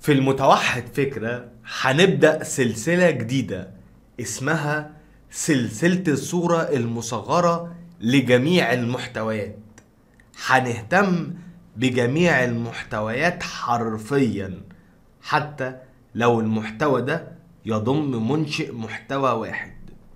في المتوحد فكرة هنبدأ سلسلة جديدة اسمها سلسلة الصورة المصغرة لجميع المحتويات. هنهتم بجميع المحتويات حرفيا، حتى لو المحتوى ده يضم منشئ محتوى واحد.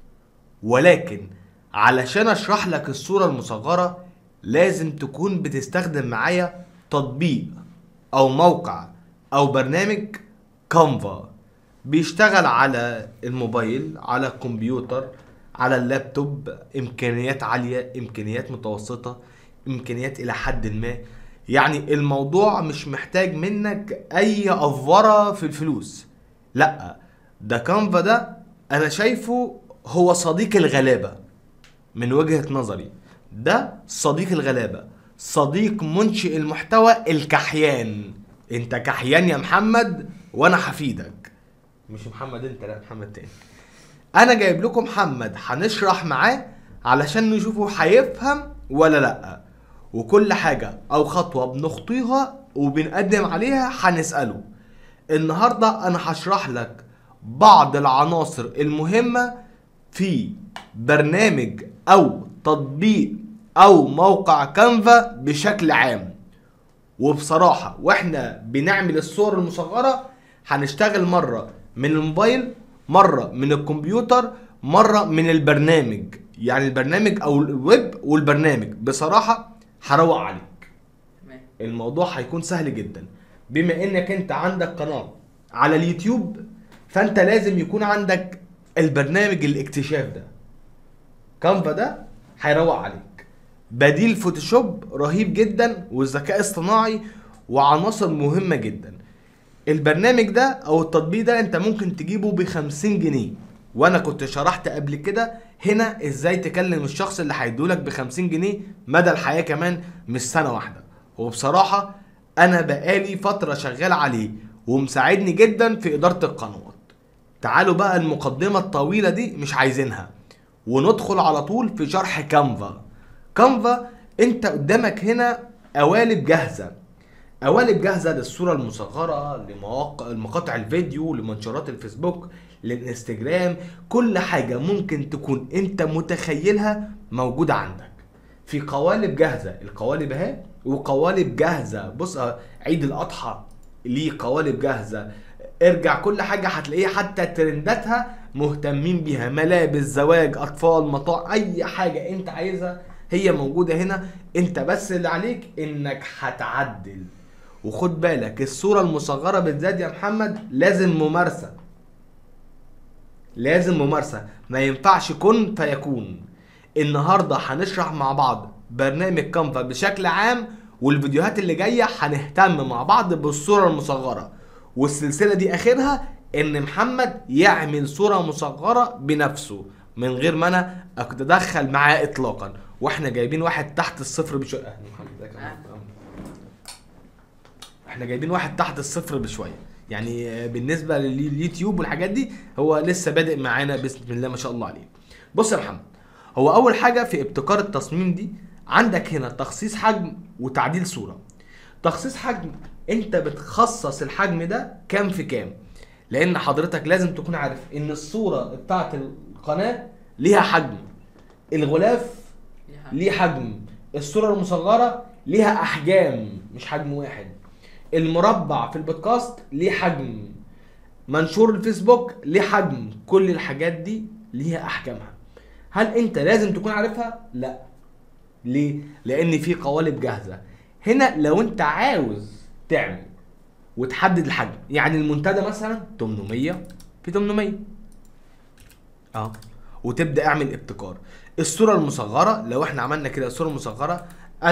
ولكن علشان اشرح لك الصورة المصغرة لازم تكون بتستخدم معايا تطبيق او موقع او برنامج كانفا، بيشتغل على الموبايل، على الكمبيوتر، على اللابتوب، امكانيات عالية، امكانيات متوسطة، امكانيات الى حد ما. يعني الموضوع مش محتاج منك اي افورة في الفلوس، لا، ده كانفا ده انا شايفه هو صديق الغلابة من وجهة نظري. ده صديق الغلابة، صديق منشئ المحتوى الكحيان. انت كحيان يا محمد وانا هفيدك. مش محمد انت، لا محمد تاني. انا جايب لكم محمد هنشرح معاه علشان نشوفه هيفهم ولا لا، وكل حاجة او خطوة بنخطيها وبنقدم عليها هنسأله. النهاردة انا هشرح لك بعض العناصر المهمة في برنامج او تطبيق او موقع كانفا بشكل عام. وبصراحة واحنا بنعمل الصور المصغرة هنشتغل مرة من الموبايل، مرة من الكمبيوتر، مرة من البرنامج. يعني البرنامج او الويب والبرنامج. بصراحة هروق عليك، الموضوع هيكون سهل جدا. بما انك انت عندك قناة على اليوتيوب فانت لازم يكون عندك البرنامج الاكتشاف ده. كانفا ده هيروق عليك، بديل فوتوشوب رهيب جدا والذكاء اصطناعي وعناصر مهمة جدا. البرنامج ده او التطبيق ده انت ممكن تجيبه ب50 جنيه، وانا كنت شرحت قبل كده هنا ازاي تكلم الشخص اللي هيدولك ب50 جنيه مدى الحياة كمان مش سنة واحدة. وبصراحة انا بقالي فترة شغال عليه ومساعدني جدا في ادارة القنوات. تعالوا بقى المقدمة الطويلة دي مش عايزينها، وندخل على طول في شرح كانفا. كانفا انت قدامك هنا قوالب جاهزة، قوالب جاهزة للصورة المصغرة، لمواقع مقاطع الفيديو، لمنشورات الفيسبوك، للانستجرام. كل حاجة ممكن تكون انت متخيلها موجودة عندك في قوالب جاهزة. القوالب اهي، وقوالب جاهزة. بص عيد الاضحى ليه قوالب جاهزة، ارجع كل حاجة هتلاقيها، حتى ترنداتها مهتمين بيها، ملابس، زواج، اطفال، مطاع، اي حاجة انت عايزها هي موجودة هنا. انت بس اللي عليك انك هتعدل. وخد بالك الصورة المصغرة بالذات يا محمد لازم ممارسة، لازم ممارسة، ما ينفعش كن فيكون. النهاردة هنشرح مع بعض برنامج كانفا بشكل عام، والفيديوهات اللي جاية هنهتم مع بعض بالصورة المصغرة. والسلسلة دي اخرها ان محمد يعمل صورة مصغرة بنفسه من غير ما انا اتدخل معاه اطلاقا. واحنا جايبين واحد تحت الصفر بشوية. احنا جايبين واحد تحت الصفر بشويه، يعني بالنسبه لليوتيوب والحاجات دي هو لسه بادئ معانا بسم الله ما شاء الله عليه. بص يا محمد، هو اول حاجه في ابتكار التصميم دي عندك هنا تخصيص حجم وتعديل صوره. تخصيص حجم، انت بتخصص الحجم ده كام في كام، لان حضرتك لازم تكون عارف ان الصوره بتاعت القناه ليها حجم، الغلاف ليه حجم، الصوره المصغره ليها احجام مش حجم واحد، المربع في البودكاست ليه حجم، منشور الفيسبوك ليه حجم. كل الحاجات دي ليها احكامها. هل انت لازم تكون عارفها؟ لا. ليه؟ لان في قوالب جاهزة هنا لو انت عاوز تعمل وتحدد الحجم. يعني المنتدى مثلا 800 في 800 وتبدا اعمل ابتكار. الصورة المصغرة لو احنا عملنا كده الصورة المصغرة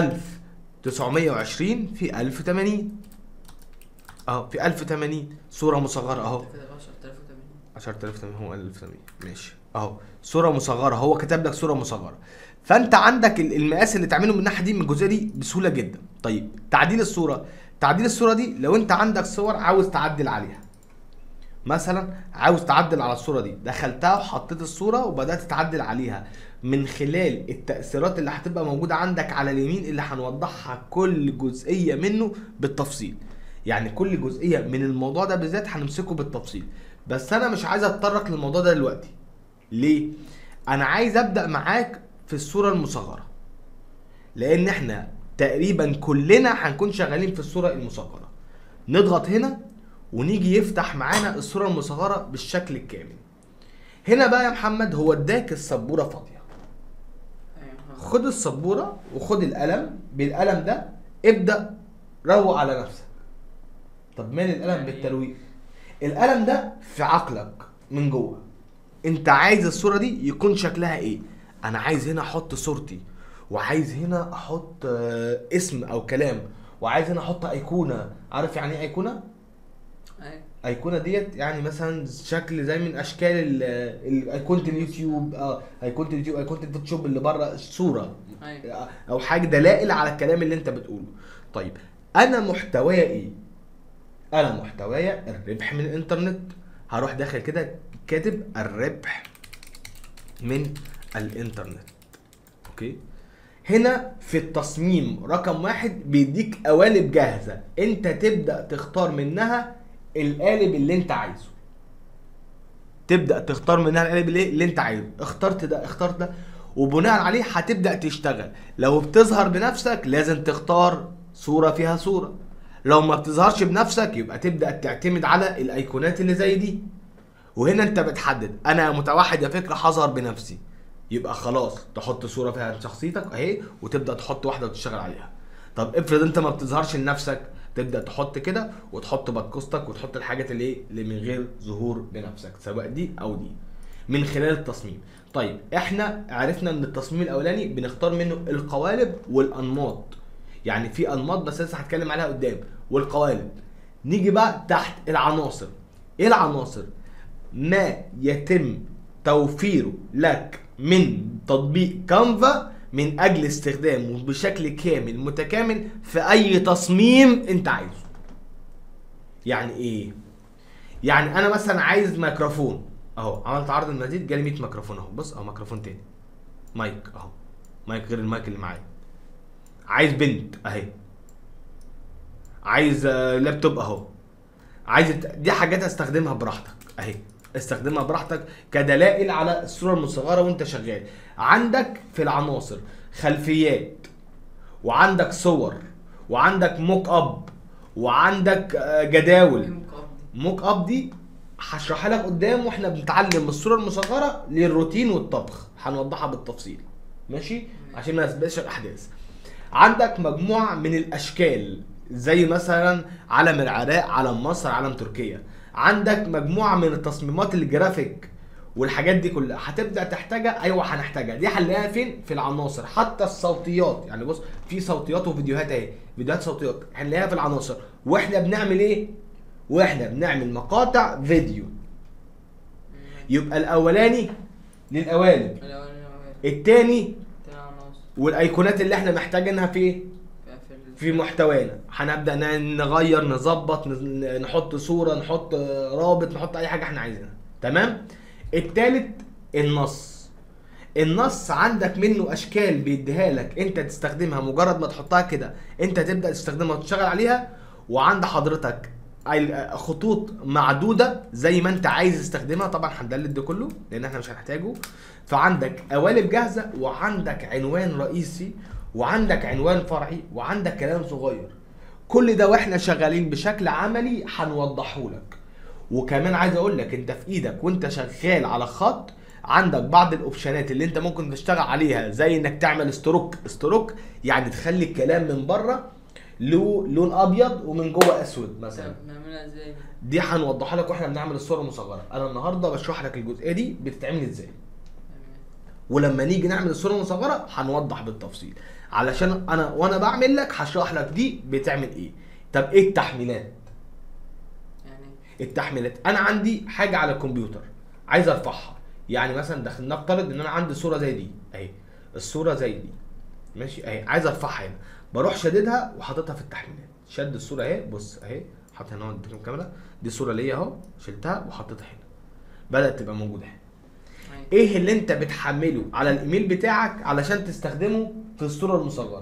1920 في 1080 في 1080 صورة مصغرة اهو. 10080 هو 1080 ماشي اهو. صورة مصغرة هو كتب لك صورة مصغرة، فانت عندك المقاس اللي تعمله من الناحية دي من الجزئية دي بسهولة جدا. طيب تعديل الصورة، تعديل الصورة دي لو انت عندك صور عاوز تعدل عليها، مثلا عاوز تعدل على الصورة دي، دخلتها وحطيت الصورة وبدأت تعدل عليها من خلال التأثيرات اللي هتبقى موجودة عندك على اليمين اللي هنوضحها كل جزئية منه بالتفصيل. يعني كل جزئيه من الموضوع ده بالذات هنمسكه بالتفصيل، بس انا مش عايز اتطرق للموضوع ده دلوقتي. ليه؟ انا عايز ابدا معاك في الصوره المصغره، لان احنا تقريبا كلنا هنكون شغالين في الصوره المصغره. نضغط هنا ونيجي يفتح معانا الصوره المصغره بالشكل الكامل. هنا بقى يا محمد هو اداك السبوره فاضيه. خد السبوره وخد القلم، بالقلم ده ابدا روق على نفسك. طب مال القلم بالترويق؟ القلم ده في عقلك من جوه، انت عايز الصوره دي يكون شكلها ايه؟ انا عايز هنا احط صورتي، وعايز هنا احط اسم او كلام، وعايز هنا احط ايقونه. عارف يعني ايه ايقونه؟ ايقونه ديت يعني مثلا شكل زي من اشكال ايقونه اليوتيوب، ايقونه اليوتيوب، ايقونه الفوتوشوب اللي بره صوره او حاجه دلائل على الكلام اللي انت بتقوله. طيب انا محتواي الربح من الانترنت، هروح داخل كده كاتب الربح من الانترنت. اوكي، هنا في التصميم رقم 1 بيديك قوالب جاهزه، انت تبدا تختار منها القالب اللي انت عايزه. اللي انت عايزه. اخترت ده وبناء عليه هتبدا تشتغل. لو بتظهر بنفسك لازم تختار صوره فيها صوره، لو ما بتظهرش بنفسك يبقى تبدا تعتمد على الايقونات اللي زي دي. وهنا انت بتحدد انا متوحد يا فكره هظهر بنفسي، يبقى خلاص تحط صوره فيها شخصيتك اهي وتبدا تحط واحده وتشتغل عليها. طب افرض انت ما بتظهرش لنفسك، تبدا تحط كده وتحط بودكاستك وتحط الحاجات اللي من غير ظهور بنفسك، سواء دي او دي من خلال التصميم. طيب احنا عرفنا ان التصميم الاولاني بنختار منه القوالب والانماط، يعني في انماط بس لسه هتكلم عليها قدام، والقوالب. نيجي بقى تحت العناصر. ايه العناصر؟ ما يتم توفيره لك من تطبيق كانفا من اجل استخدامه بشكل كامل متكامل في اي تصميم انت عايزه. يعني ايه؟ يعني انا مثلا عايز ميكروفون اهو، عملت عرض المزيد جالي 100 ميكروفون اهو، بص اهو ميكروفون تاني، مايك اهو، مايك غير المايك اللي معايا. عايز بنت اهي، عايز لابتوب اهو، عايز دي حاجات استخدمها براحتك اهي، استخدمها براحتك كدلائل على الصوره المصغره وانت شغال. عندك في العناصر خلفيات، وعندك صور، وعندك موك اب، وعندك جداول. موك اب دي هشرحها لك قدام واحنا بنتعلم الصوره المصغره للروتين والطبخ، هنوضحها بالتفصيل ماشي عشان ما نسبقش الاحداث. عندك مجموعه من الاشكال زي مثلا علم العراق، علم مصر، علم تركيا. عندك مجموعه من التصميمات الجرافيك والحاجات دي كلها هتبدا تحتاجها. ايوه هنحتاجها، دي هنلاقيها فين؟ في العناصر. حتى الصوتيات، يعني بص في صوتيات وفيديوهات اهي، فيديوهات صوتيات هنلاقيها في العناصر. واحنا بنعمل ايه؟ واحنا بنعمل مقاطع فيديو. يبقى الاولاني للقوالب، التاني والايقونات اللي احنا محتاجينها في محتوانا. هنبدا نغير، نظبط، نحط صوره، نحط رابط، نحط اي حاجه احنا عايزينها. تمام. التالت النص عندك منه اشكال بيديها لك انت تستخدمها، مجرد ما تحطها كده انت تبدا تستخدمها وتشتغل عليها. وعند حضرتك خطوط معدوده زي ما انت عايز تستخدمها، طبعا هندلت ده كله لان احنا مش هنحتاجه. فعندك قوالب جاهزه، وعندك عنوان رئيسي، وعندك عنوان فرعي، وعندك كلام صغير. كل ده واحنا شغالين بشكل عملي هنوضحه لك. وكمان عايز اقول لك انت في ايدك وانت شغال على خط عندك بعض الاوبشنات اللي انت ممكن تشتغل عليها، زي انك تعمل ستروك يعني تخلي الكلام من بره له لون ابيض ومن جوه اسود مثلا. نعملها ازاي دي هنوضحها لك واحنا بنعمل الصوره المصغره. انا النهارده بشرح لك الجزئيه دي بتتعمل ازاي، ولما نيجي نعمل الصوره المصغره هنوضح بالتفصيل، علشان انا وانا بعمل لك هشرح لك دي بتعمل ايه. طب ايه التحميلات؟ التحميلات انا عندي حاجه على الكمبيوتر عايز ارفعها، يعني مثلا نفترض ان انا عندي صوره زي دي اهي، الصوره زي دي ماشي اهي، عايز ارفعها هنا، بروح شاددها وحاططها في التحميلات. شد الصوره اهي، بص اهي، حاطط هنا قدام الكاميرا، دي صوره ليا اهو، شلتها وحطيتها هنا، بدات تبقى موجوده هنا. ايه اللي انت بتحمله على الايميل بتاعك علشان تستخدمه في الصوره المصغره؟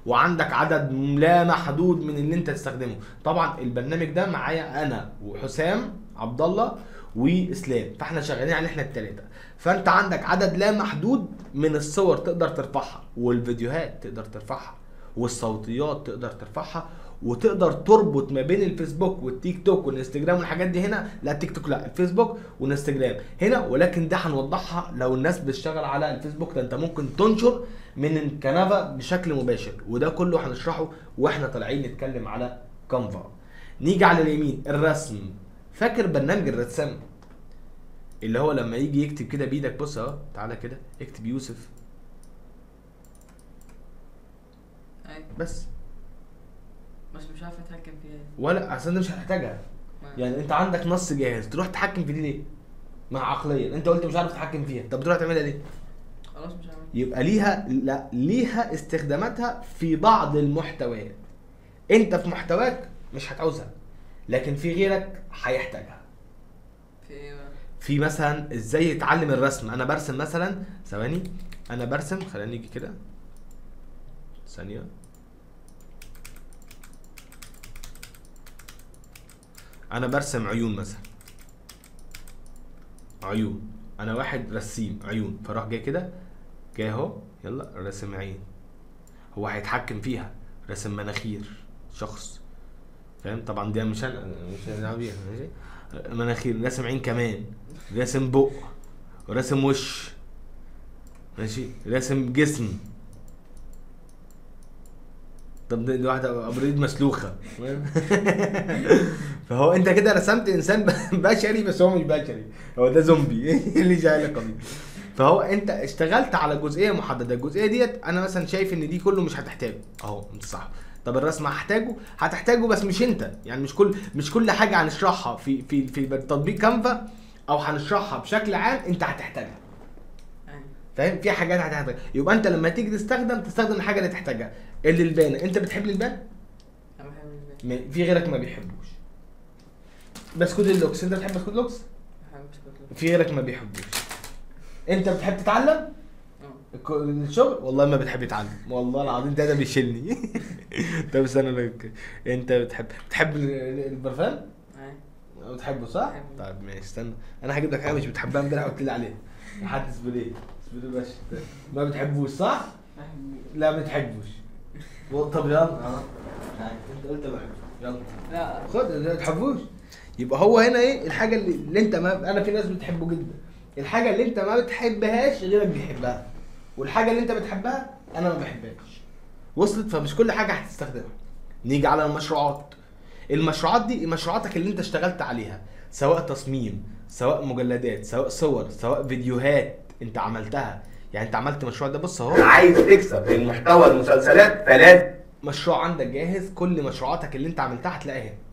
وعندك عدد لا محدود من اللي انت تستخدمه. طبعا البرنامج ده معايا انا وحسام عبد الله واسلام، فاحنا شغالين عليه احنا الثلاثه. فانت عندك عدد لا محدود من الصور تقدر ترفعها، والفيديوهات تقدر ترفعها، والصوتيات تقدر ترفعها، وتقدر تربط ما بين الفيسبوك والتيك توك والانستجرام والحاجات دي هنا. لا التيك توك لا، الفيسبوك والانستجرام هنا. ولكن ده هنوضحها لو الناس بتشتغل على الفيسبوك، ده انت ممكن تنشر من الكنفه بشكل مباشر، وده كله هنشرحه واحنا طالعين نتكلم على كانفا. نيجي على اليمين الرسم. فاكر برنامج الرسام اللي هو لما يجي يكتب كده بايدك؟ بص اهو، تعالى كده اكتب يوسف بس مش عارف اتحكم فيها ولا اصل انت مش هتحتاجها. يعني انت عندك نص جاهز تروح تتحكم في دي ليه؟ مع عقليا انت قلت مش عارف تتحكم فيها، طب بتروح تعملها ليه؟ خلاص مش عارف. يبقى ليها، لا ليها استخداماتها في بعض المحتويات. انت في محتواك مش هتعوزها، لكن في غيرك هيحتاجها. في ايه بقى؟ في مثلا ازاي يتعلم الرسم. انا برسم مثلا، ثواني انا برسم، خلينا نيجي كده ثانيه. انا برسم عيون مثلا، عيون، انا واحد رسيم عيون، فراح جاي كده جاي اهو يلا رسم عين. هو هيتحكم فيها. رسم مناخير شخص، فاهم؟ طبعا دي مش انا مش هنلعب بيها، ماشي. مناخير، رسم عين كمان، رسم بق، ورسم وش، ماشي، رسم جسم. طب دي واحده ابريد مسلوخه. فهو انت كده رسمت انسان بشري، بس هو مش بشري، هو ده زومبي. اللي جاي علاقه بيه. فهو انت اشتغلت على جزئيه محدده. الجزئيه ديت انا مثلا شايف ان دي كله مش هتحتاجه اهو، انت صح. طب الرسم هتحتاجه بس مش انت. يعني مش كل حاجه هنشرحها في تطبيق كانفا او هنشرحها بشكل عام انت هتحتاجها، فاهم؟ في حاجات هتحتاجها. يبقى انت لما تيجي تستخدم الحاجه اللي تحتاجها. اللي البان، انت بتحب البان؟ انا بحب البان. في غيرك ما بيحبوش. بسكوت اللوكس، انت بتحب بسكوت لوكس؟ بحب بسكوت. في غيرك ما بيحبوش. انت بتحب تتعلم الشغل؟ والله ما بتحب تتعلم، والله العظيم ده بيشيلني. طب استنى لك، انت بتحب البرفان؟ ايوه بتحبه صح؟ طيب ماشي، استنى انا هجيب لك حاجه مش بتحبها امبارح قلت لي عليها. حد سبراي باشا. ما بتحبوش صح؟ لا ما بتحبوش. طب يلا انت قلت بحبه، يلا لا خد. ما بتحبوش يبقى هو هنا ايه الحاجه اللي انت ما انا في ناس بتحبه جدا. الحاجه اللي انت ما بتحبهاش غيرك بيحبها، والحاجه اللي انت بتحبها انا ما بحبهاش. وصلت؟ فمش كل حاجه هتستخدمها. نيجي على المشروعات. المشروعات دي مشروعاتك اللي انت اشتغلت عليها، سواء تصميم، سواء مجلدات، سواء صور، سواء فيديوهات انت عملتها. يعني انت عملت مشروع ده، بص اهو، عايز تكسب من محتوى المسلسلات فلازم مشروع عندك جاهز. كل مشروعاتك اللي انت عملتها هتلاقيها هنا.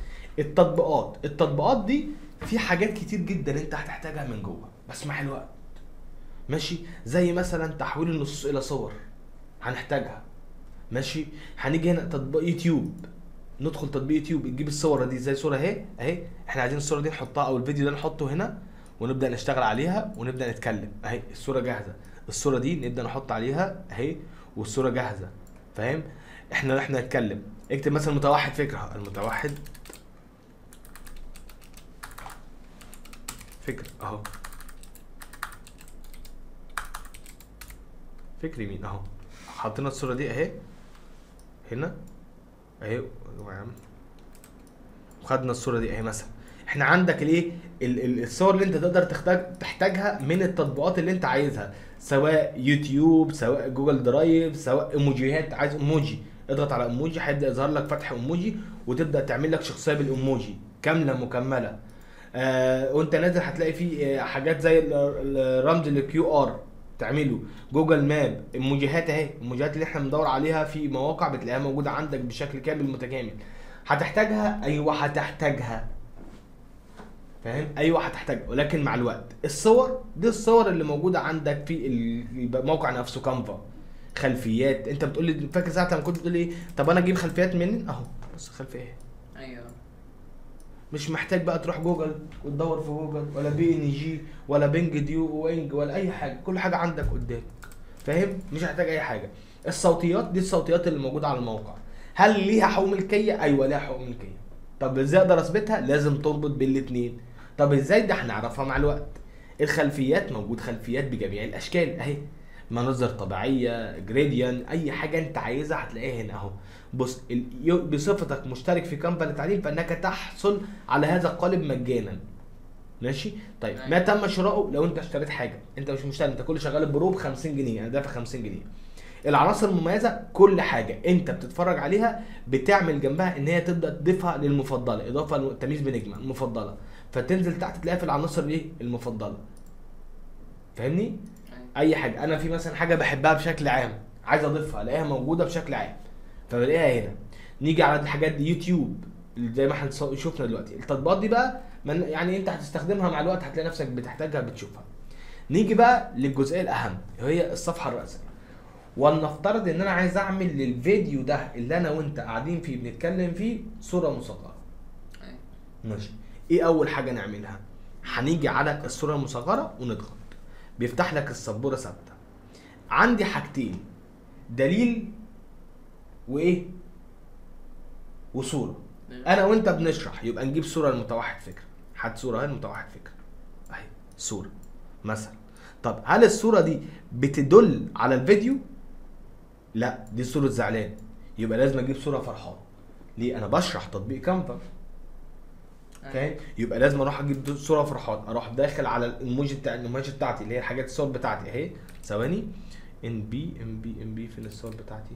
التطبيقات دي في حاجات كتير جدا انت هتحتاجها من جوه، بس مع الوقت ماشي. زي مثلا تحويل النصوص الى صور، هنحتاجها ماشي. هنيجي هنا تطبيق يوتيوب، ندخل تطبيق يوتيوب تجيب الصوره دي زي صوره اهي. احنا عايزين الصوره دي نحطها او الفيديو ده نحطه هنا ونبدا نشتغل عليها ونبدا نتكلم. اهي الصوره جاهزه، الصوره دي نبدا نحط عليها اهي، والصوره جاهزه، فاهم؟ احنا نتكلم. اكتب مثلا متوحد فكره، المتوحد فكره اهو، فكري مين اهو. حطينا الصوره دي اهي هنا اهي يا عم، وخدنا الصوره دي اهي. مثلا احنا عندك الايه الصور اللي انت تقدر تحتاجها من التطبيقات اللي انت عايزها، سواء يوتيوب، سواء جوجل درايف، سواء ايموجيات. عايز ايموجي، اضغط على ايموجي هيبدا يظهر لك فتح ايموجي، وتبدا تعمل لك شخصيه بالايموجي كامله مكمله. وانت نازل هتلاقي فيه حاجات زي الرمز الكيو ار تعمله. جوجل ماب، ايموجيهات اهي، الايموجيهات اللي احنا بندور عليها في مواقع بتلاقيها موجوده عندك بشكل كامل متكامل. هتحتاجها، ايوه هتحتاجها، فاهم؟ ايوه هتحتاجها، ولكن مع الوقت. الصور دي الصور اللي موجوده عندك في الموقع نفسه كانفا. خلفيات، انت بتقول لي، فاكر ساعه لما كنت بتقول لي طب انا اجيب خلفيات منين؟ اهو بص خلفيه اهي. ايوه مش محتاج بقى تروح جوجل وتدور في جوجل ولا بي ان جي ولا بينج ديو وينج ولا اي حاجه، كل حاجه عندك قدامك، فاهم؟ مش هحتاج اي حاجه. الصوتيات دي الصوتيات اللي موجوده على الموقع، هل ليها حقوق ملكيه؟ ايوه ليها حقوق ملكيه. طب ازاي اقدر اثبتها؟ لازم تربط بين الاثنين. طب ازاي؟ ده هنعرفها مع الوقت. الخلفيات موجود خلفيات بجميع الاشكال اهي، مناظر طبيعيه، جريديان، اي حاجه انت عايزها هتلاقيها هنا اهو. بص بصفتك مشترك في كامبا للتعليم فانك تحصل على هذا القالب مجانا. ماشي؟ طيب ما تم شراؤه لو انت اشتريت حاجه، انت مش مشتري، انت كل شغال بروب 50 جنيه، انا دافع 50 جنيه. العناصر المميزه كل حاجه انت بتتفرج عليها بتعمل جنبها ان هي تبدا تضيفها للمفضله، اضافه تمييز بنجمه المفضله، فتنزل تحت تلاقيها في العناصر ايه المفضله. فاهمني؟ اي حاجه انا في مثلا حاجه بحبها بشكل عام عايز اضيفها الاقيها موجوده بشكل عام فبلاقيها هنا. نيجي على الحاجات دي يوتيوب زي ما احنا شفنا دلوقتي، التطبيقات دي بقى يعني انت هتستخدمها مع الوقت هتلاقي نفسك بتحتاجها بتشوفها. نيجي بقى للجزئيه الاهم وهي الصفحه الرئيسيه. ولنفترض ان انا عايز اعمل للفيديو ده اللي انا وانت قاعدين فيه بنتكلم فيه صوره مصغره. ماشي. ايه اول حاجه نعملها؟ هنيجي على الصوره المصغره ونضغط، بيفتح لك السبوره ثابته. عندي حاجتين، دليل وايه وصوره. انا وانت بنشرح يبقى نجيب صوره المتوحد فكره. هات صوره اهي المتوحد فكره اهي صوره مثلا. طب هل الصوره دي بتدل على الفيديو؟ لا دي صوره زعلان، يبقى لازم اجيب صوره فرحان. ليه؟ انا بشرح تطبيق كانفا فاهم؟ يبقى لازم اروح اجيب صوره فرحان، اروح داخل على الايموجي بتاعتي اللي هي الحاجات الصور بتاعتي اهي. ثواني، ام بي فين الصور بتاعتي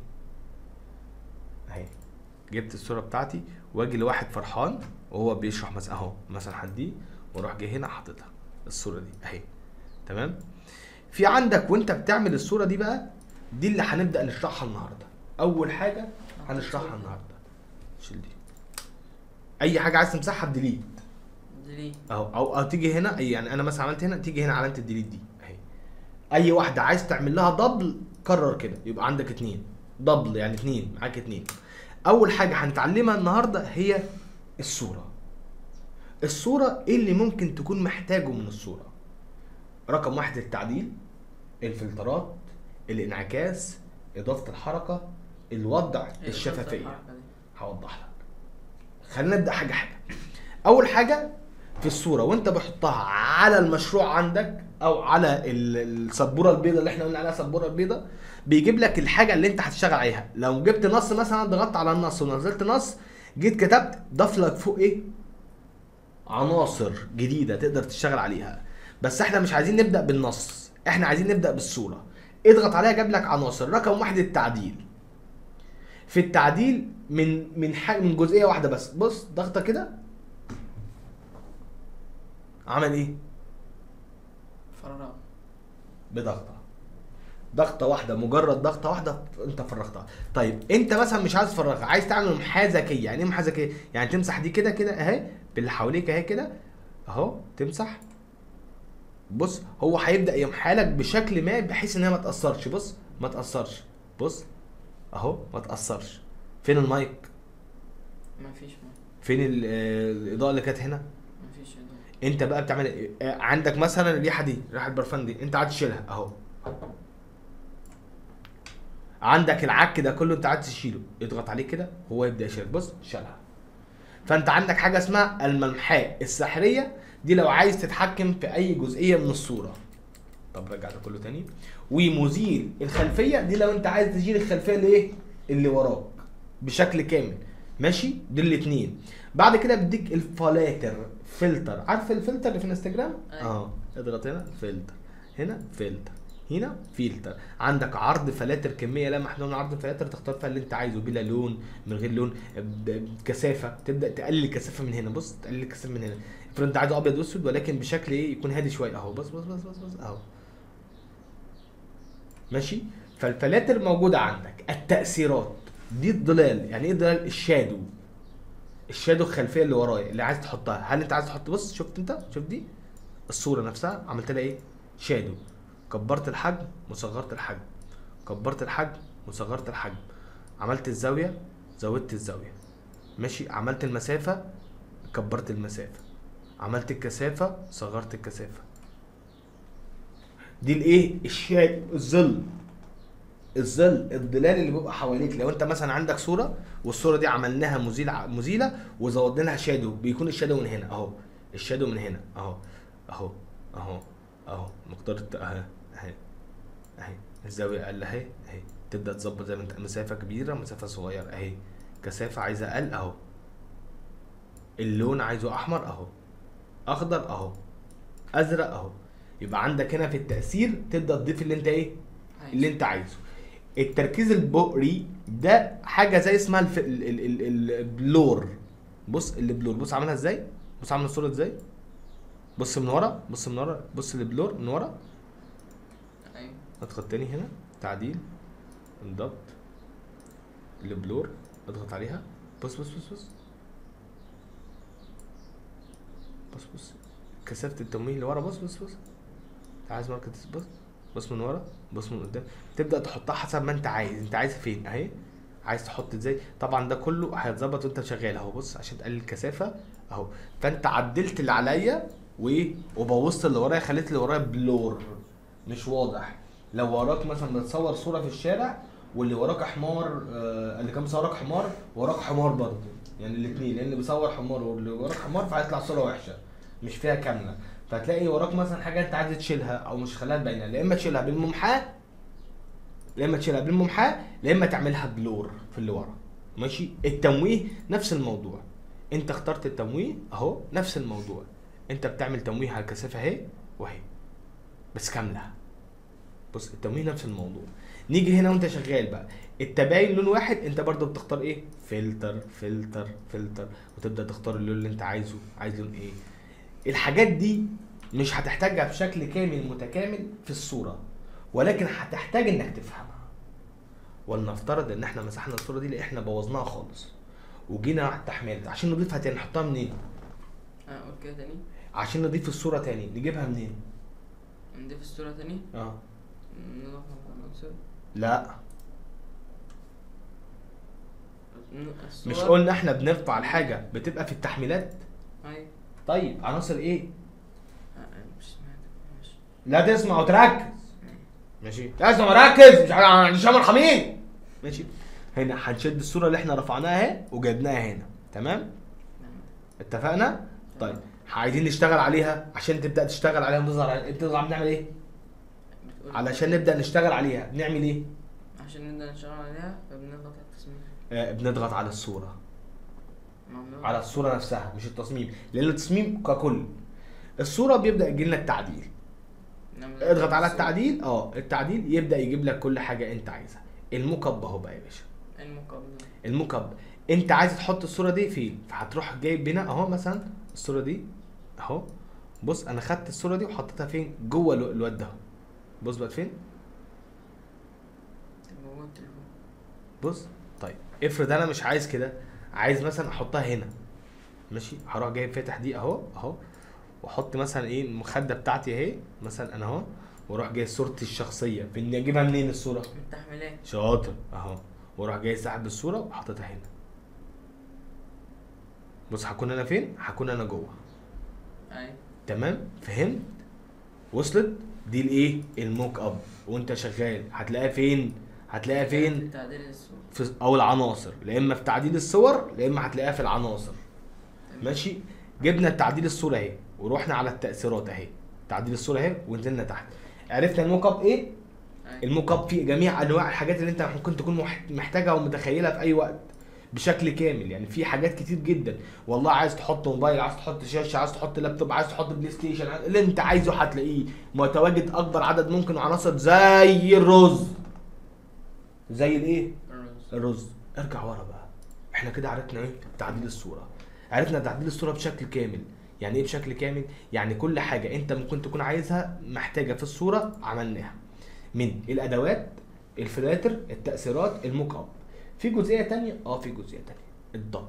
اهي. جبت الصوره بتاعتي واجي لواحد فرحان وهو بيشرح مثلا اهو، مثلا هدي واروح جاي هنا حاططها الصوره دي اهي. تمام؟ في عندك وانت بتعمل الصوره دي بقى، دي اللي هنبدا نشرحها النهارده. اول حاجه هنشرحها النهارده، شيل دي. اي حاجه عايز تمسحها بديليت او تيجي هنا، يعني انا مثلا عملت هنا، تيجي هنا علامه الديليت دي اهي. اي واحده عايز تعمل لها دبل كرر كده، يبقى عندك اتنين دبل، يعني اتنين معاك اتنين. اول حاجه هنتعلمها النهارده هي الصوره. الصوره ايه اللي ممكن تكون محتاجه من الصوره؟ رقم واحد التعديل، الفلترات، الانعكاس، اضافه الحركه، الوضع، الشفافيه. هوضح لك. خلينا نبدا حاجه حاجه. اول حاجه في الصوره وانت بحطها على المشروع عندك او على السبوره البيضاء اللي احنا قلنا عليها سبوره البيضاء، بيجيب لك الحاجه اللي انت هتشتغل عليها. لو جبت نص مثلا، ضغطت على النص ونزلت نص، جيت كتبت، ضاف لك فوق ايه؟ عناصر جديده تقدر تشتغل عليها. بس احنا مش عايزين نبدا بالنص، احنا عايزين نبدا بالصوره. اضغط عليها جاب لك عناصر. رقم واحد التعديل. في التعديل من جزئيه واحده بس. بص ضغطه كده عمل ايه؟ فرغ ضغطه واحده، مجرد ضغطه واحده انت فرغتها. طيب انت مثلا مش عايز تفرغها، عايز تعمل محاذاه ذكيه. يعني ايه محاذاه ذكيه؟ يعني تمسح دي كده كده اهي باللي حواليك اهي كده اهو، تمسح. بص هو هيبدا يمحالك بشكل ما بحيث ان هي ما تاثرش. بص ما تاثرش، بص اهو ما تاثرش. فين المايك؟ مفيش مايك. فين الاضاءه اللي كانت هنا؟ مفيش اضاءه. انت بقى بتعمل ايه؟ عندك مثلا الريحه دي، ريحه البرفان دي، انت عايز تشيلها اهو. عندك العك ده كله انت عايز تشيله، اضغط عليه كده هو يبدا يشيلك. بص شالها. فانت عندك حاجه اسمها الممحاه السحريه، دي لو عايز تتحكم في اي جزئيه من الصوره. طب رجع ده كله تاني. ومزيل الخلفيه، دي لو انت عايز تشيل الخلفيه اللي ايه؟ اللي وراك بشكل كامل. ماشي؟ دول الاثنين. بعد كده بديك الفلاتر، فلتر. عارف الفلتر اللي في الانستجرام؟ اضغط هنا فلتر، هنا فلتر، هنا فلتر. عندك عرض فلاتر كميه لا محدوده من عرض فلاتر، تختار فيها اللي انت عايزه، بلا لون، من غير لون، بكثافه. تبدا تقلل الكثافه من هنا. بص تقلل الكثافه من هنا. افرض انت عايزه ابيض واسود ولكن بشكل ايه؟ يكون هادي شويه اهو. بص بص بص بص, بص اهو. ماشي؟ فالفلاتر موجوده عندك. التاثيرات دي الظلال. يعني ايه الظلال؟ الشادو. الشادو الخلفيه اللي ورايا اللي عايز تحطها. هل انت عايز تحط؟ بص شفت انت؟ شوف دي الصوره نفسها عملت لها ايه؟ شادو. كبرت الحجم وصغرت الحجم، كبرت الحجم وصغرت الحجم. عملت الزاويه زودت الزاويه. ماشي؟ عملت المسافه كبرت المسافه. عملت الكثافه صغرت الكثافه. دي الايه؟ الشادو، الظل. الظل الظلال اللي بيبقى حواليك. لو انت مثلا عندك صوره والصوره دي عملناها مزيله وزودنا لها شادو، بيكون الشادو من هنا اهو، الشادو من هنا اهو اهو اهو اهو مقدار اهي اهي اهي الزاويه اقل اهي اهي. تبدا تظبط زي ما انت، مسافه كبيره مسافه صغيره اهي، كثافه عايزه اقل اهو، اللون عايزه احمر اهو، اخضر اهو، ازرق اهو. يبقى عندك هنا في التأثير تبدأ تضيف اللي انت ايه؟ اللي انت عايزه. التركيز البؤري ده حاجة زي اسمها البلور. بص البلور، بص عاملها ازاي؟ بص عامل الصورة ازاي؟ بص من ورا، بص من ورا، بص البلور من ورا. ايوه اضغط تاني هنا، تعديل، انضبط، البلور، اضغط عليها. بص بص بص بص بص بص كثافة التمويه اللي ورا. بص بص بص عايز ماركت، بص بص من ورا، بص من قدام. تبدا تحطها حسب ما انت عايز، انت عايزها فين اهي، عايز تحط ازاي. طبعا ده كله هيتظبط وانت شغال اهو. بص عشان تقلل الكثافه اهو. فانت عدلت اللي عليا وايه، وبوظت اللي ورايا، خليت اللي ورايا بلور مش واضح. لو وراك مثلا بتصور صوره في الشارع واللي وراك حمار، اللي كان بيصورك حمار وراك حمار برضه، يعني الاثنين، لان اللي بيصور حمار واللي وراك حمار فهيطلع صوره وحشه مش فيها كامله. فتلاقي وراك مثلا حاجه انت عايز تشيلها او مش خلاها باينه، لا اما تشيلها بالممحاه، لا اما تشيلها بالممحاه، لا اما تعملها بلور في اللي ورا. ماشي. التمويه نفس الموضوع، انت اخترت التمويه اهو نفس الموضوع، انت بتعمل تمويه على الكثافه اهي واهي بس كامله. بص التمويه نفس الموضوع. نيجي هنا وانت شغال بقى التباين لون واحد، انت برضو بتختار ايه، فلتر فلتر فلتر، وتبدا تختار اللون اللي انت عايزه، عايز لون ايه. الحاجات دي مش هتحتاجها بشكل كامل متكامل في الصورة، ولكن هتحتاج انك تفهمها. ولنفترض ان احنا مسحنا الصورة دي لان احنا بوظناها خالص وجينا على التحميل عشان نضيفها تاني، نحطها منين؟ اقول كده تاني. عشان نضيف الصورة تاني نجيبها منين؟ نضيف الصورة تاني. اه نضغط على العنصر. لا الصور. مش قلنا احنا بنرفع الحاجة بتبقى في التحميلات؟ ايوه. طيب عناصر ايه؟ مش سمعت. ماشي. لا تسمع وتركز. ماشي لازم اركز، مش مرحمين. ماشي. هنا هنشد الصوره اللي احنا رفعناها اهي وجبناها هنا، تمام؟ اتفقنا؟ طيب عايزين نشتغل عليها، عشان تبدا تشتغل عليها بتظهر بنعمل ايه؟ علشان نبدا نشتغل عليها بنعمل ايه؟ عشان نبدا نشتغل عليها فبنضغط على التصميم. بنضغط على الصوره، على الصوره نفسها مش التصميم، لان التصميم ككل. الصوره بيبدا يجي لنا التعديل، اضغط على التعديل. التعديل يبدا يجيب لك كل حاجه انت عايزها. الموك اب اهو بقى يا باشا. الموك اب انت عايز تحط الصوره دي فين، فهتروح جايب هنا اهو مثلا الصوره دي اهو. بص انا خدت الصوره دي وحطيتها فين، جوه الواد ده. بص بقت فين، جوه التليفون. بص. طيب افرض انا مش عايز كده، عايز مثلا احطها هنا. ماشي. هروح جايب فاتح دي اهو اهو، واحط مثلا ايه المخده بتاعتي اهي مثلا انا اهو، واروح جاي صورتي الشخصيه فين، اجيبها منين الصوره؟ من التحميلات. شاطر اهو. واروح جاي ساحب الصوره وحاططها هنا. بص هكون انا فين، هكون انا جوه. ايوه تمام. فهمت؟ وصلت؟ دي الايه، الموك اب. وانت شغال هتلاقيها فين، هتلاقيها فين في تعديل الصور في او العناصر، لا اما في تعديل الصور لا اما هتلاقيها في العناصر. ماشي. جبنا التعديل الصوره اهي ورحنا على التاثيرات اهي، تعديل الصوره اهي ونزلنا تحت. عرفنا الموك اب ايه؟ الموك اب فيه جميع انواع الحاجات اللي انت ممكن تكون محتاجها ومتخيلها في اي وقت بشكل كامل. يعني في حاجات كتير جدا، والله عايز تحط موبايل، عايز تحط شاشه، عايز تحط لابتوب، عايز تحط بلاي ستيشن، اللي انت عايزه هتلاقيه متواجد. اكبر عدد ممكن عناصر زي الرز، زي الايه؟ الرز. ارجع ورا بقى. احنا كده عرفنا ايه تعديل الصوره، عرفنا تعديل الصوره بشكل كامل. يعني ايه بشكل كامل؟ يعني كل حاجه انت ممكن تكون عايزها محتاجه في الصوره عملناها، من الادوات، الفلاتر، التاثيرات، الموك اب. في جزئيه تانية، في جزئيه تانية، الضبط.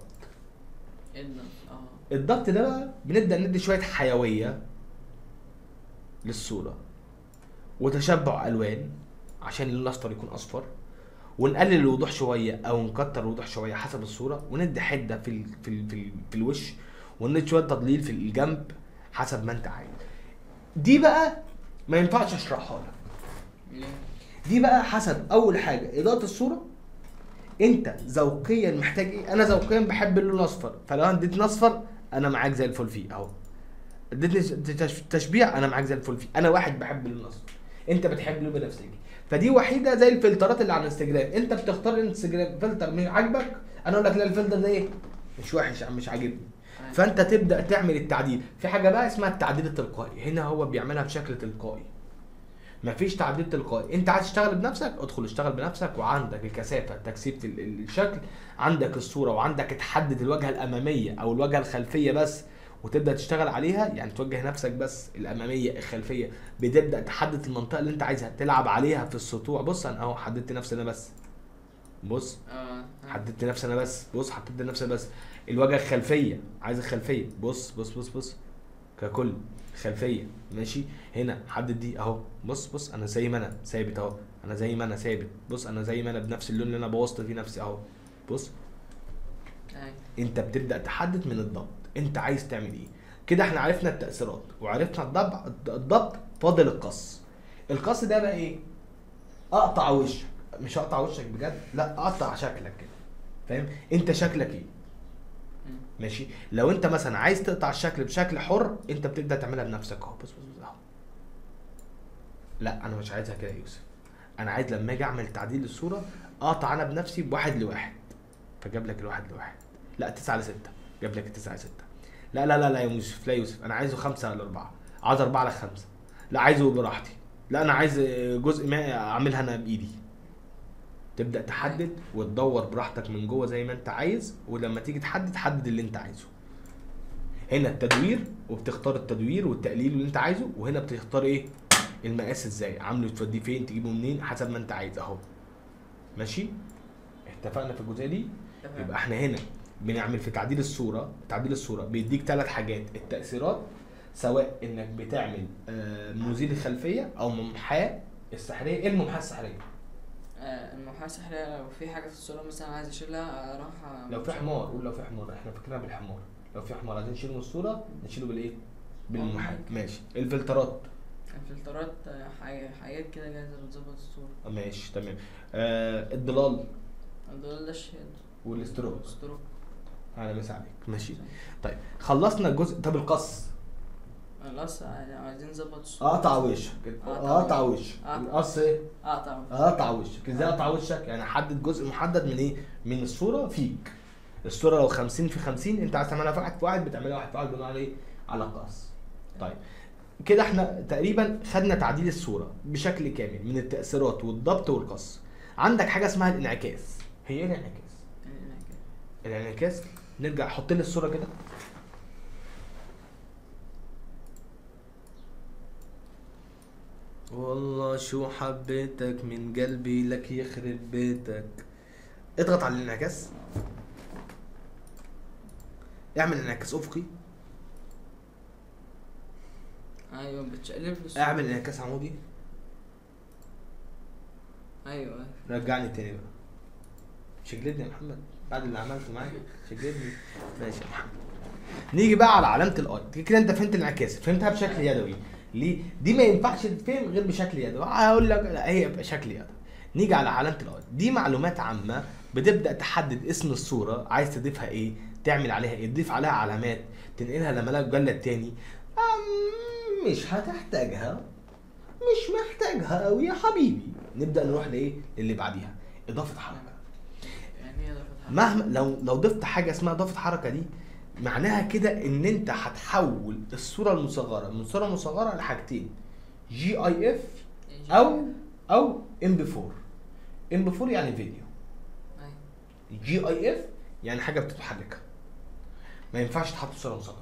الضبط ده بقى بنبدا ندي شويه حيويه للصوره وتشبع الوان عشان اللون الاصفر يكون اصفر، ونقلل الوضوح شويه او نكتر الوضوح شويه حسب الصوره، وندي حده في الوش، وندي شويه تضليل في الجنب حسب ما انت عايز. دي بقى ما ينفعش اشرحها لك. ليه؟ دي بقى حسب اول حاجه اضاءه الصوره، انت ذوقيا محتاج ايه. انا ذوقيا بحب اللون الاصفر، فلو اديتني اصفر انا معاك زي الفل فيه اهو. اديتني تشبيع انا معاك زي الفل فيه. انا واحد بحب اللون الاصفر، انت بتحب اللون البنفسجي. فدي وحيده زي الفلترات اللي على الانستجرام، انت بتختار انستجرام فلتر مش عاجبك، انا اقول لك لا الفلتر ده ايه مش وحش يا عم مش عاجبني. فانت تبدا تعمل التعديل. في حاجه بقى اسمها التعديل التلقائي، هنا هو بيعملها بشكل تلقائي، مفيش تعديل تلقائي. انت عايز تشتغل بنفسك ادخل اشتغل بنفسك، وعندك الكثافه تكثيف الشكل، عندك الصوره، وعندك تحدد الواجهه الاماميه او الواجهه الخلفيه بس وتبدا تشتغل عليها. يعني توجه نفسك بس الاماميه الخلفيه، بتبدا تحدد المنطقه اللي انت عايزها تلعب عليها في السطوع. بص انا اهو حددت نفسي انا بس، بص حددت نفسي انا بس، بص حددت نفسي أنا بس. الواجهه الخلفيه عايز الخلفيه، بص بص بص بص ككل خلفيه ماشي. هنا حدد دي اهو، بص بص انا زي ما انا ثابت اهو، انا زي ما انا ثابت، بص انا زي ما انا بنفس اللون اللي انا بوظت فيه نفسي اهو. بص انت بتبدا تحدد من الضبط انت عايز تعمل ايه. كده احنا عرفنا التاثيرات وعرفنا الضبط. فاضل القص. القص ده بقى ايه؟ اقطع وشك، مش اقطع وشك بجد، لا اقطع شكلك كده، فاهم انت شكلك ايه ماشي. لو انت مثلا عايز تقطع الشكل بشكل حر انت بتبدا تعملها بنفسك اهو، بص بص بص اهو. لا انا مش عايزها كده يا يوسف، انا عايز لما اجي اعمل تعديل للصوره اقطع انا بنفسي بواحد لواحد، فجاب لك الواحد لواحد. لا 9:6 جاب لك 9:6. لا لا لا لا يا يوسف، لا يا يوسف انا عايزه 5:4، عايز 4:5، لا عايزه براحتي، لا انا عايز جزء ما اعملها انا بايدي. تبدا تحدد وتدور براحتك من جوه زي ما انت عايز، ولما تيجي تحدد حدد اللي انت عايزه. هنا التدوير وبتختار التدوير والتقليل اللي انت عايزه، وهنا بتختار ايه المقاس ازاي عامله توديه فين تجيبه منين حسب ما انت عايز اهو ماشي. اتفقنا في الجزئيه دي. يبقى احنا هنا بنعمل في تعديل الصوره. تعديل الصوره بيديك 3 حاجات: التاثيرات، سواء انك بتعمل مزيل خلفيه او ممحاه السحريه. ايه الممحاه السحريه؟ المحاولة السحرية لو في حاجة في الصورة مثلا عايز اشيلها اروح لو في حمار، قول لو في حمار، احنا فاكرينها بالحمار. لو في حمار عايزين نشيله من الصوره نشيله بالايه؟ بالمحاك ماشي. الفلترات، الفلترات حاجات كده جاهزة بتظبط الصورة ماشي تمام. الضلال، الضلال ده الشيد، والاستروك. ستروك. على مسا عليك ماشي. طيب خلصنا الجزء. طب القص، القص عايزين نظبط الصورة. اقطع وشك، اقطع وشك. القص ايه؟ اقطع وشك. ازاي اقطع وشك؟ يعني احدد جزء محدد من ايه؟ من الصوره فيك. الصوره لو 50/50 انت عايز تعملها في 1 بتعملها 1 بناء على ايه؟ على القص. طيب كده احنا تقريبا خدنا تعديل الصوره بشكل كامل من التاثيرات والضبط والقص. عندك حاجه اسمها الانعكاس. هي ايه الانعكاس؟ الانعكاس نرجع حط لي الصوره كده. والله شو حبيتك من قلبي لك يخرب بيتك. اضغط على الانعكاس، اعمل انعكاس افقي. ايوه بتشقلب الصورة. اعمل انعكاس عمودي. ايوه رجعني تاني بقى. شجلدني يا محمد بعد اللي عملته معاك، شجلدني. ماشي يا محمد. نيجي بقى على علامه الاي. كده انت فهمت الانعكاس، فهمتها بشكل يدوي. ليه؟ دي ما ينفعش تتفهم غير بشكل يدوي. هقول لك لا هي بشكل يدوي. نيجي على علامه الاي. دي معلومات عامه بتبدا تحدد اسم الصوره عايز تضيفها ايه، تعمل عليها ايه، تضيف عليها علامات، تنقلها لمجلد تاني. مش هتحتاجها، مش محتاجها قوي يا حبيبي. نبدا نروح لايه؟ اللي بعديها اضافه حركه. يعني ايه اضافة حركة؟ مهما لو ضفت حاجه اسمها اضافه حركه، دي معناها كده ان انت هتحول الصوره المصغره من صوره مصغره لحاجتين: GIF او MP4. MP4 يعني فيديو، GIF يعني حاجه بتتحرك. ما ينفعش تحط صوره مصغره،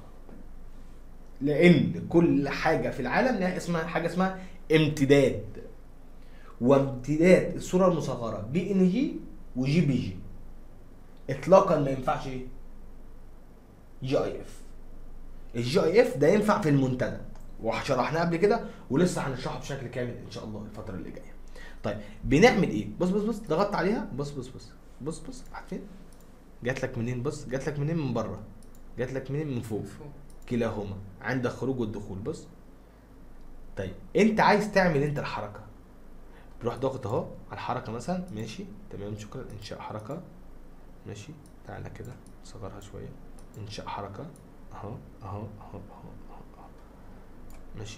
لان كل حاجه في العالم لها اسمها حاجه اسمها امتداد. وامتداد الصوره المصغره PNG وJPG اطلاقا ما ينفعش ايه؟ GIF. الGIF ده ينفع في المنتدى وشرحناه قبل كده ولسه هنشرحه بشكل كامل ان شاء الله الفتره اللي جايه. طيب بنعمل ايه؟ بص بص بص ضغطت عليها، بص بص بص بص بص راحت فين؟ جات لك منين؟ بص جات لك منين؟ من بره. جات لك منين؟ من فوق. كلاهما عند الخروج والدخول. بص. طيب انت عايز تعمل انت الحركه تروح ضاغط اهو على الحركه مثلا، ماشي تمام شكرا. انشاء حركه، ماشي تعالى كده صغرها شويه. انشاء حركه اهو اهو اهو اهو اهو، ماشي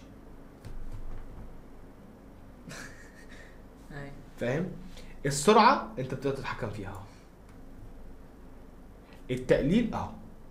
ايوه فاهم؟ السرعه انت بتقدر تتحكم فيها اهو. التقليل اهو،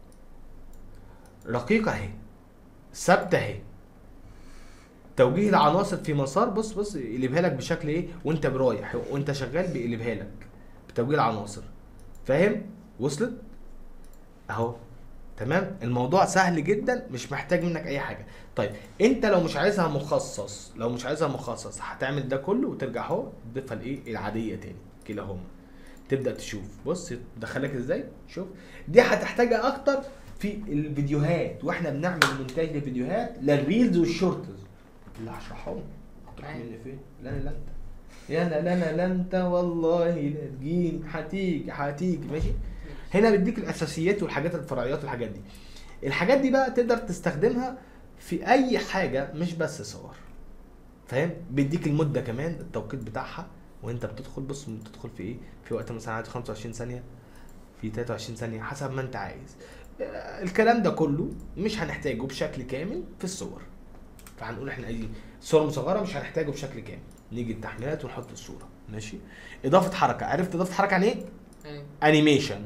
رقيقه اهي، ثابته اهي. توجيه العناصر في مسار، بص بص يقلبها لك بشكل ايه وانت برايح وانت شغال، بيقلبها لك بتوجيه العناصر. فاهم؟ وصلت اهو. تمام، الموضوع سهل جدا، مش محتاج منك اي حاجه. طيب انت لو مش عايزها مخصص، لو مش عايزها مخصص هتعمل ده كله وترجع اهو تضيفها الايه العاديه تاني كلاهما. تبدا تشوف، بص تدخلك ازاي. شوف دي هتحتاجها اكتر في الفيديوهات، واحنا بنعمل مونتاج للفيديوهات للريلز والشورتز اللي هشرحهم. هتروح مني فين؟ لا لا انت، يا لا انت والله لا تجيني، هتيجي ماشي. هنا بديك الاساسيات والحاجات الفرعيات والحاجات دي. الحاجات دي بقى تقدر تستخدمها في اي حاجه مش بس صور. فاهم؟ بيديك المده كمان التوقيت بتاعها وانت بتدخل. بص بتدخل في ايه، في وقت مثلا عايز 25 ثانيه، في 23 ثانيه، حسب ما انت عايز. الكلام ده كله مش هنحتاجه بشكل كامل في الصور، فهنقول احنا اي صوره مصغره مش هنحتاجه بشكل كامل. نيجي التحميلات ونحط الصوره، ماشي. اضافه حركه، عرفت اضافه حركه يعني ايه؟ ايوه انيميشن،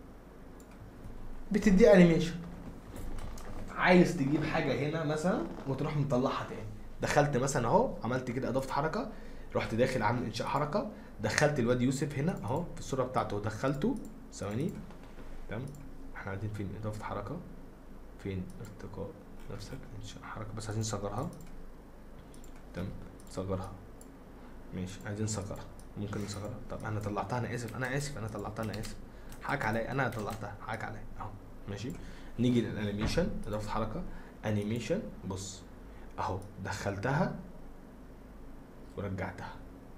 بتدي انيميشن. عايز تجيب حاجه هنا مثلا وتروح مطلعها تاني، دخلت مثلا اهو عملت كده اضافه حركه، رحت داخل عامل انشاء حركه، دخلت الواد يوسف هنا اهو في الصوره بتاعته دخلته. ثواني تمام، احنا قاعدين فين؟ اضافه حركه، فين ارتقاء نفسك، انشاء حركه، بس عايزين نصغرها. تمام صغرها، ماشي عايزين نصغرها، ممكن نصغرها. طب انا طلعتها، انا اسف انا اسف انا طلعتها، انا اسف، حقك عليا، انا طلعتها حقك عليا اهو. ماشي، نيجي للانيميشن، اضافه حركه، انيميشن. بص اهو دخلتها ورجعتها.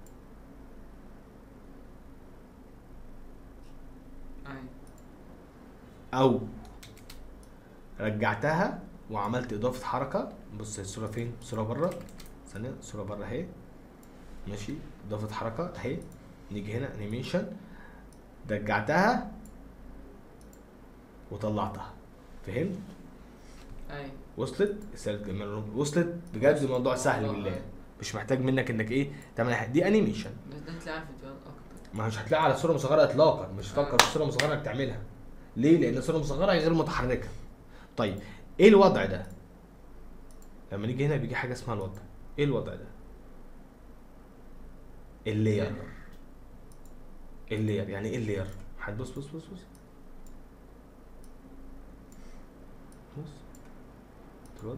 ايوه او رجعتها وعملت اضافه حركه. بص الصوره فين؟ الصوره بره، ثانيه الصوره بره اهي، ماشي اضافه حركه اهي. نيجي هنا انيميشن، رجعتها وطلعتها. فهمت؟ ايوه وصلت؟ وصلت بجد. الموضوع سهل بالله، مش محتاج منك انك ايه تعمل حاجه. دي انيميشن، بس ده هتلاقيه على الفيديوهات اكتر. ما مش هتلاقي على صوره مصغره اطلاقا. مش فكر في صوره مصغره انك تعملها. ليه؟ لان الصوره المصغره هي غير متحركه. طيب ايه الوضع ده؟ لما نيجي هنا بيجي حاجه اسمها الوضع. ايه الوضع ده؟ اللاير. اللاير يعني ايه اللاير؟ هتبص بص بص بص بص الوضع.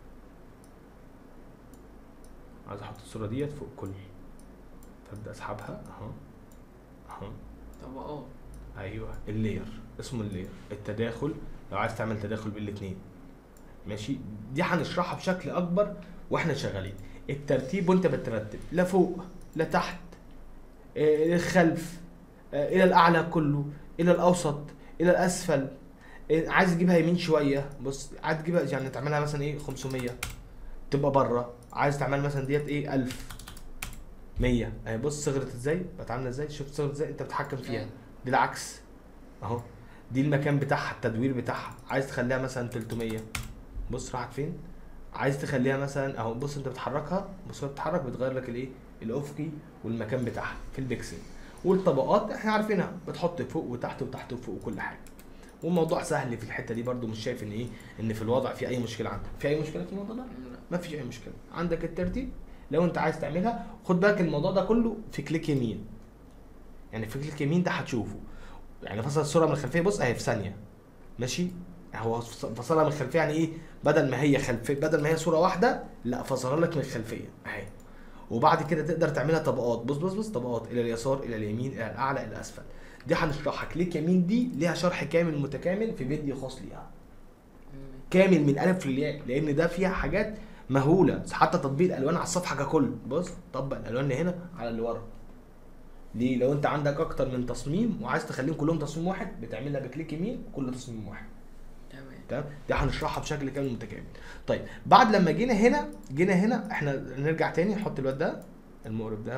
عايز احط الصوره ديت فوق كل، فابدا اسحبها اهو اهو. طبقات. ايوه اللاير، اسمه اللاير، التداخل. لو عايز تعمل تداخل بين الاثنين، ماشي. دي هنشرحها بشكل اكبر واحنا شغالين. الترتيب وانت بترتب لا فوق لا تحت، للخلف، الى الاعلى كله، الى الاوسط، الى الاسفل. عايز تجيبها يمين شويه، بص عايز تجيبها يعني تعملها مثلا ايه 500 تبقى بره، عايز تعمل مثلا ديت ايه 1000 100 اهي. بص صغرت ازاي، بقت عامله ازاي، شفت صغرت ازاي، انت بتتحكم فيها. دي العكس اهو، دي المكان بتاعها التدوير بتاعها. عايز تخليها مثلا 300، بص راحت فين. عايز تخليها مثلا اهو، بص انت بتحركها، بص وهي بتتحرك بتغير لك الايه الافقي والمكان بتاعها في البكسل. والطبقات احنا عارفينها، بتحط فوق وتحت وتحت وفوق وكل حاجه. والموضوع سهل في الحته دي برده، مش شايف ان ايه ان في الوضع في اي مشكله عندك. في اي مشكله في الموضوع ده؟ ما فيش اي مشكله. عندك الترتيب لو انت عايز تعملها. خد بالك الموضوع ده كله في كليك يمين، يعني في كليك يمين ده هتشوفه. يعني فصل الصوره من الخلفيه، بص اهي في ثانيه، ماشي. هو فصلها من الخلفيه يعني ايه؟ بدل ما هي خلفيه، بدل ما هي صوره واحده، لا فصلها لك من الخلفيه اهي. وبعد كده تقدر تعملها طبقات، بص بص بص طبقات، الى اليسار الى اليمين الى الاعلى الى الاسفل. دي هنشرحها. كليك يمين دي ليها شرح كامل متكامل في فيديو خاص ليها، كامل من الف للياء، لان ده فيها حاجات مهوله. حتى تطبيق الالوان على الصفحه ككل، بص طبق الالوان اللي هنا على اللي ورا. ليه؟ لو انت عندك اكتر من تصميم وعايز تخليهم كلهم تصميم واحد، بتعملها بكليك يمين كل تصميم واحد. تمام، دي هنشرحها بشكل كامل متكامل. طيب بعد لما جينا هنا احنا نرجع تاني نحط الواد ده المقرب ده اهو،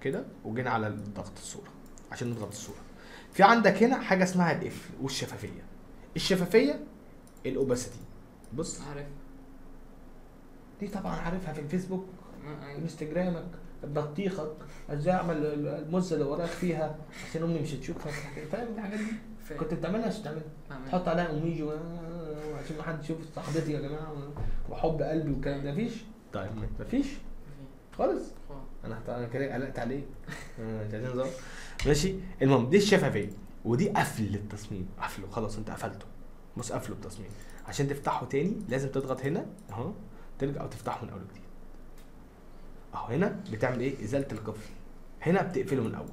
كده وجينا على ضغط الصوره عشان نضغط الصوره. في عندك هنا حاجه اسمها القفل والشفافيه. الشفافيه الاوباسيتي، بص عارف. دي طبعا عارفها في الفيسبوك، أيوة. انستجرامك، بطيخك، ازاي اعمل المزه اللي وراك فيها عشان امي مش تشوفها، فاهم الحاجات دي؟ فاهم. كنت بتعملها عشان تعملها، أعمل. تحط عليها اميجي عشان ما حد يشوف صاحبتي يا جماعه وحب قلبي والكلام ده. مفيش؟ طيب مفيش خالص. انا كده قلقت عليه. انت عايزين نظام؟ ماشي. المهم دي الشفافيه، ودي قفل للتصميم، قفله خلاص انت قفلته. بص قفله بتصميم، عشان تفتحه تاني لازم تضغط هنا اهو، ترجع وتفتحه من اول وجديد. اهو هنا بتعمل ايه؟ ازاله القفل. هنا بتقفله من الاول،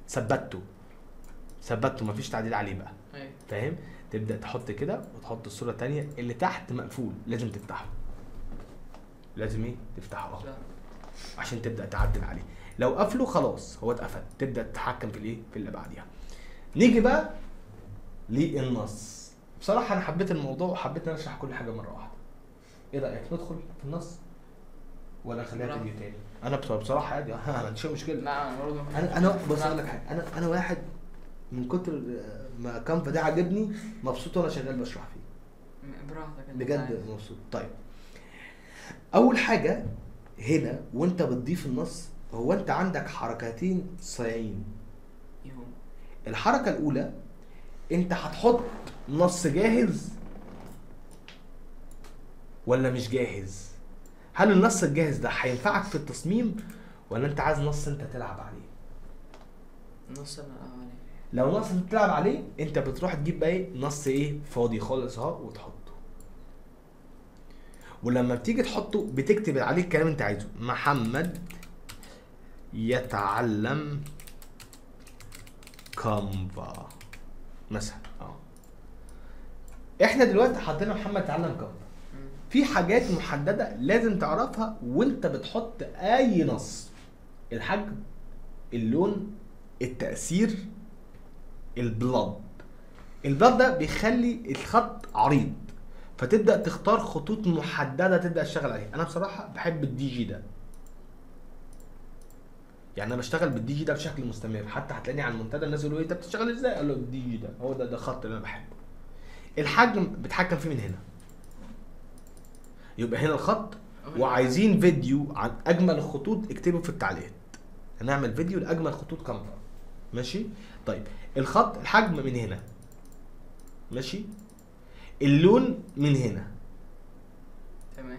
ثبته مفيش تعديل عليه بقى. أيوة. فاهم؟ تبدا تحط كده وتحط الصوره الثانيه اللي تحت مقفول، لازم تفتحه. لازم ايه؟ تفتحه اهو عشان تبدا تعدل عليه. لو قفله خلاص هو اتقفل، تبدا تتحكم في الايه؟ في اللي بعديها. نيجي بقى للنص. بصراحه انا حبيت الموضوع وحبيت ان انا اشرح كل حاجه مره واحده. ايه رايك ندخل في النص ولا نخليها فيديو تاني؟ انا بصراحه عادي انا ما عنديش مشكله. لا انا برضه انا بص اقول لك حاجه، انا واحد من كتر ما كانفا ده عجبني مبسوط وانا شغال بشرح فيه. براحتك انت بجد عايز. مبسوط. طيب اول حاجه هنا وانت بتضيف النص، هو انت عندك حركتين صايعين. يهو. الحركه الاولى انت هتحط نص جاهز ولا مش جاهز؟ هل النص الجاهز ده هينفعك في التصميم ولا انت عايز نص انت تلعب عليه؟ نص انا عليه. لو نص انت تلعب عليه انت بتروح تجيب بقى ايه؟ نص ايه؟ فاضي خالص اهو وتحطه. ولما بتيجي تحطه بتكتب عليه الكلام انت عايزه. محمد يتعلم كانفا مثلا احنا دلوقتي حطينا محمد يتعلم كانفا. في حاجات محدده لازم تعرفها وانت بتحط اي نص. الحجم، اللون، التأثير، البلاد ده بيخلي الخط عريض، فتبدأ تختار خطوط محددة تبدأ تشتغل عليها. أنا بصراحة بحب الدي جي ده، يعني أنا بشتغل بالدي جي ده بشكل مستمر. حتى هتلاقيني على المنتدى الناس يقولوا إيه أنت بتشتغل إزاي؟ أقول له الدي جي ده هو ده خط اللي أنا بحبه. الحجم بتحكم فيه من هنا، يبقى هنا الخط. وعايزين فيديو عن أجمل الخطوط اكتبوا في التعليقات، هنعمل فيديو لأجمل خطوط كانفا. ماشي؟ طيب الخط الحجم من هنا، ماشي؟ اللون من هنا. تمام.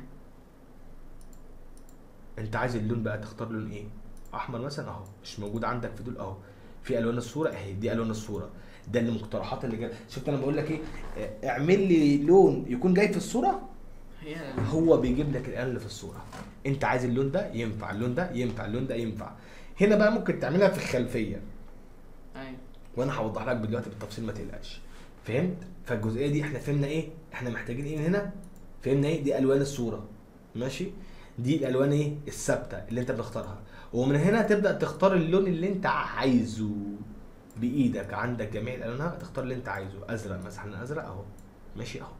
انت عايز اللون بقى تختار لون ايه؟ احمر مثلا اهو، مش موجود عندك في دول اهو. في الوان الصوره اهي، دي الوان الصوره. ده اللي مقترحات اللي جايه. شفت انا بقول لك ايه؟ اعمل لي لون يكون جاي في الصوره، هو بيجيب لك الالوان اللي في الصوره. انت عايز اللون ده ينفع، اللون ده ينفع، اللون ده ينفع. هنا بقى ممكن تعملها في الخلفيه. ايوه. وانا هوضح لك دلوقتي بالتفصيل ما تقلقش. فهمت؟ فالجزئيه دي احنا فهمنا ايه؟ احنا محتاجين ايه من هنا؟ فهمنا ايه؟ دي الوان الصوره. ماشي؟ دي الالوان ايه؟ الثابته اللي انت بتختارها. ومن هنا تبدا تختار اللون اللي انت عايزه بايدك. عندك جميع الالوان، تختار اللي انت عايزه. ازرق مثلا، ازرق اهو. ماشي اهو.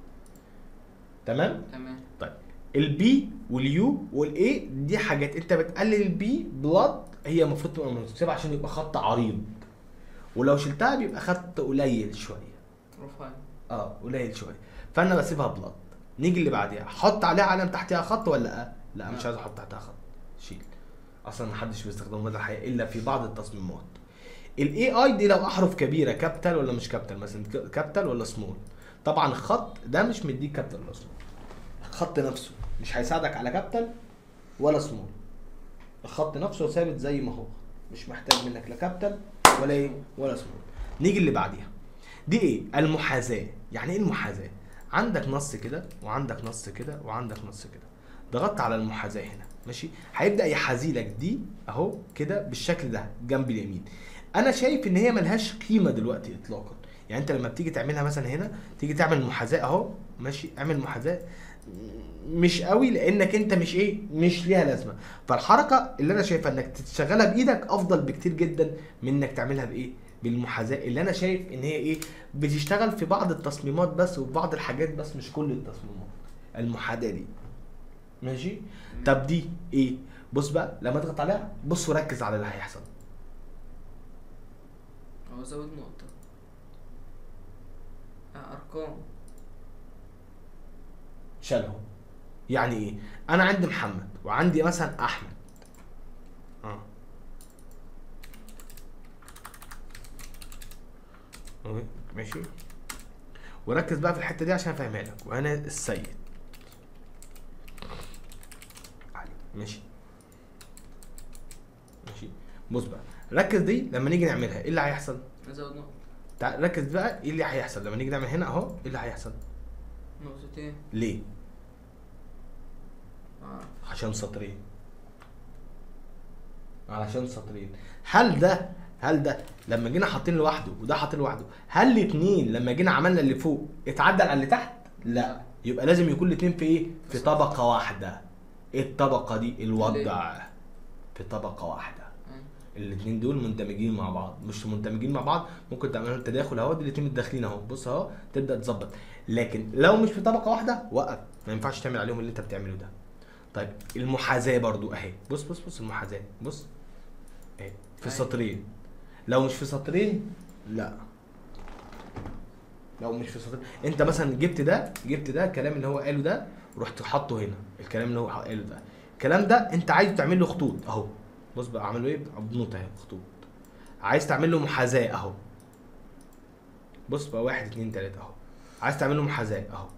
تمام؟ طيب البي واليو والاي دي حاجات انت بتقلل. البي بلاد هي المفروض تبقى منسوبه عشان يبقى خط عريض، ولو شلتها بيبقى خط قليل شويه. رفيع. قليل شويه، فانا بسيبها بلاد. نيجي اللي بعديها، حط عليها علامه تحتها خط ولا لا مش عايز احط تحتها خط، شيل. اصلا محدش بيستخدمه مدى الحياه الا في بعض التصميمات. الاي اي دي لو احرف كبيره كابيتال ولا مش كابيتال، مثلا كابيتال ولا سمول. طبعا الخط ده مش مديك كابيتال ولا سمول، الخط نفسه مش هيساعدك على كابيتال ولا سمول. الخط نفسه ثابت زي ما هو، مش محتاج منك لا كابيتال ولا ايه ولا سمول. نيجي اللي بعديها، دي ايه؟ المحاذاه. يعني ايه المحاذاه؟ عندك نص كده وعندك نص كده وعندك نص كده، ضغطت على المحاذاه هنا، ماشي؟ هيبدا يحاذي لك دي اهو كده بالشكل ده جنب اليمين. انا شايف ان هي ملهاش قيمه دلوقتي اطلاقا. يعني انت لما بتيجي تعملها مثلا هنا، تيجي تعمل محاذاه اهو، ماشي؟ اعمل محاذاه مش قوي لانك انت مش ليها لازمه. فالحركه اللي انا شايفها انك تشتغلها بايدك افضل بكتير جدا من انك تعملها بايه؟ بالمحاذاه، اللي انا شايف ان هي بتشتغل في بعض التصميمات بس وفي بعض الحاجات بس، مش كل التصميمات المحاذاه دي. ماشي؟ طب دي ايه؟ بص بقى لما تضغط عليها، بص وركز على اللي هيحصل. هو زود نقطة. ارقام. شالهم. يعني ايه؟ انا عندي محمد وعندي مثلا احمد. ماشي. وركز بقى في الحته دي عشان افهمها لك. وانا السيد. ماشي. ماشي. بص بقى، ركز دي لما نيجي نعملها ايه اللي هيحصل؟ ازود نقطة. تعال ركز بقى ايه اللي هيحصل لما نيجي نعمل هنا اهو. ايه اللي هيحصل؟ نقطتين. ليه؟ عشان سطرين. علشان سطرين. هل ده لما جينا حاطين لوحده وده حاطين لوحده، هل الاثنين لما جينا عملنا اللي فوق اتعدل على اللي تحت؟ لا. يبقى لازم يكون الاثنين في ايه؟ في طبقه واحده. ايه الطبقه دي؟ الوضع. في طبقه واحده. الاثنين دول مندمجين مع بعض. مش مندمجين مع بعض ممكن تعمل تداخل اهو، الاثنين متداخلين اهو. بص اهو تبدا تظبط. لكن لو مش في طبقه واحده وقف، ما ينفعش تعمل عليهم اللي انت بتعمله ده. طيب المحاذاه برضو اهي. بص المحاذاه. بص اهي في سطرين. لو مش في سطرين لا. لو مش في سطرين انت مثلا جبت ده الكلام اللي هو قاله ده ورحت حاطه هنا. الكلام اللي هو قاله ده، الكلام ده انت عايز تعمل له خطوط اهو. بص بقى اعمله ايه؟ بنوته اهي خطوط. عايز تعمل له محاذاه اهو. بص بقى 1 2 3 اهو. عايز تعمل له محاذاه اهو.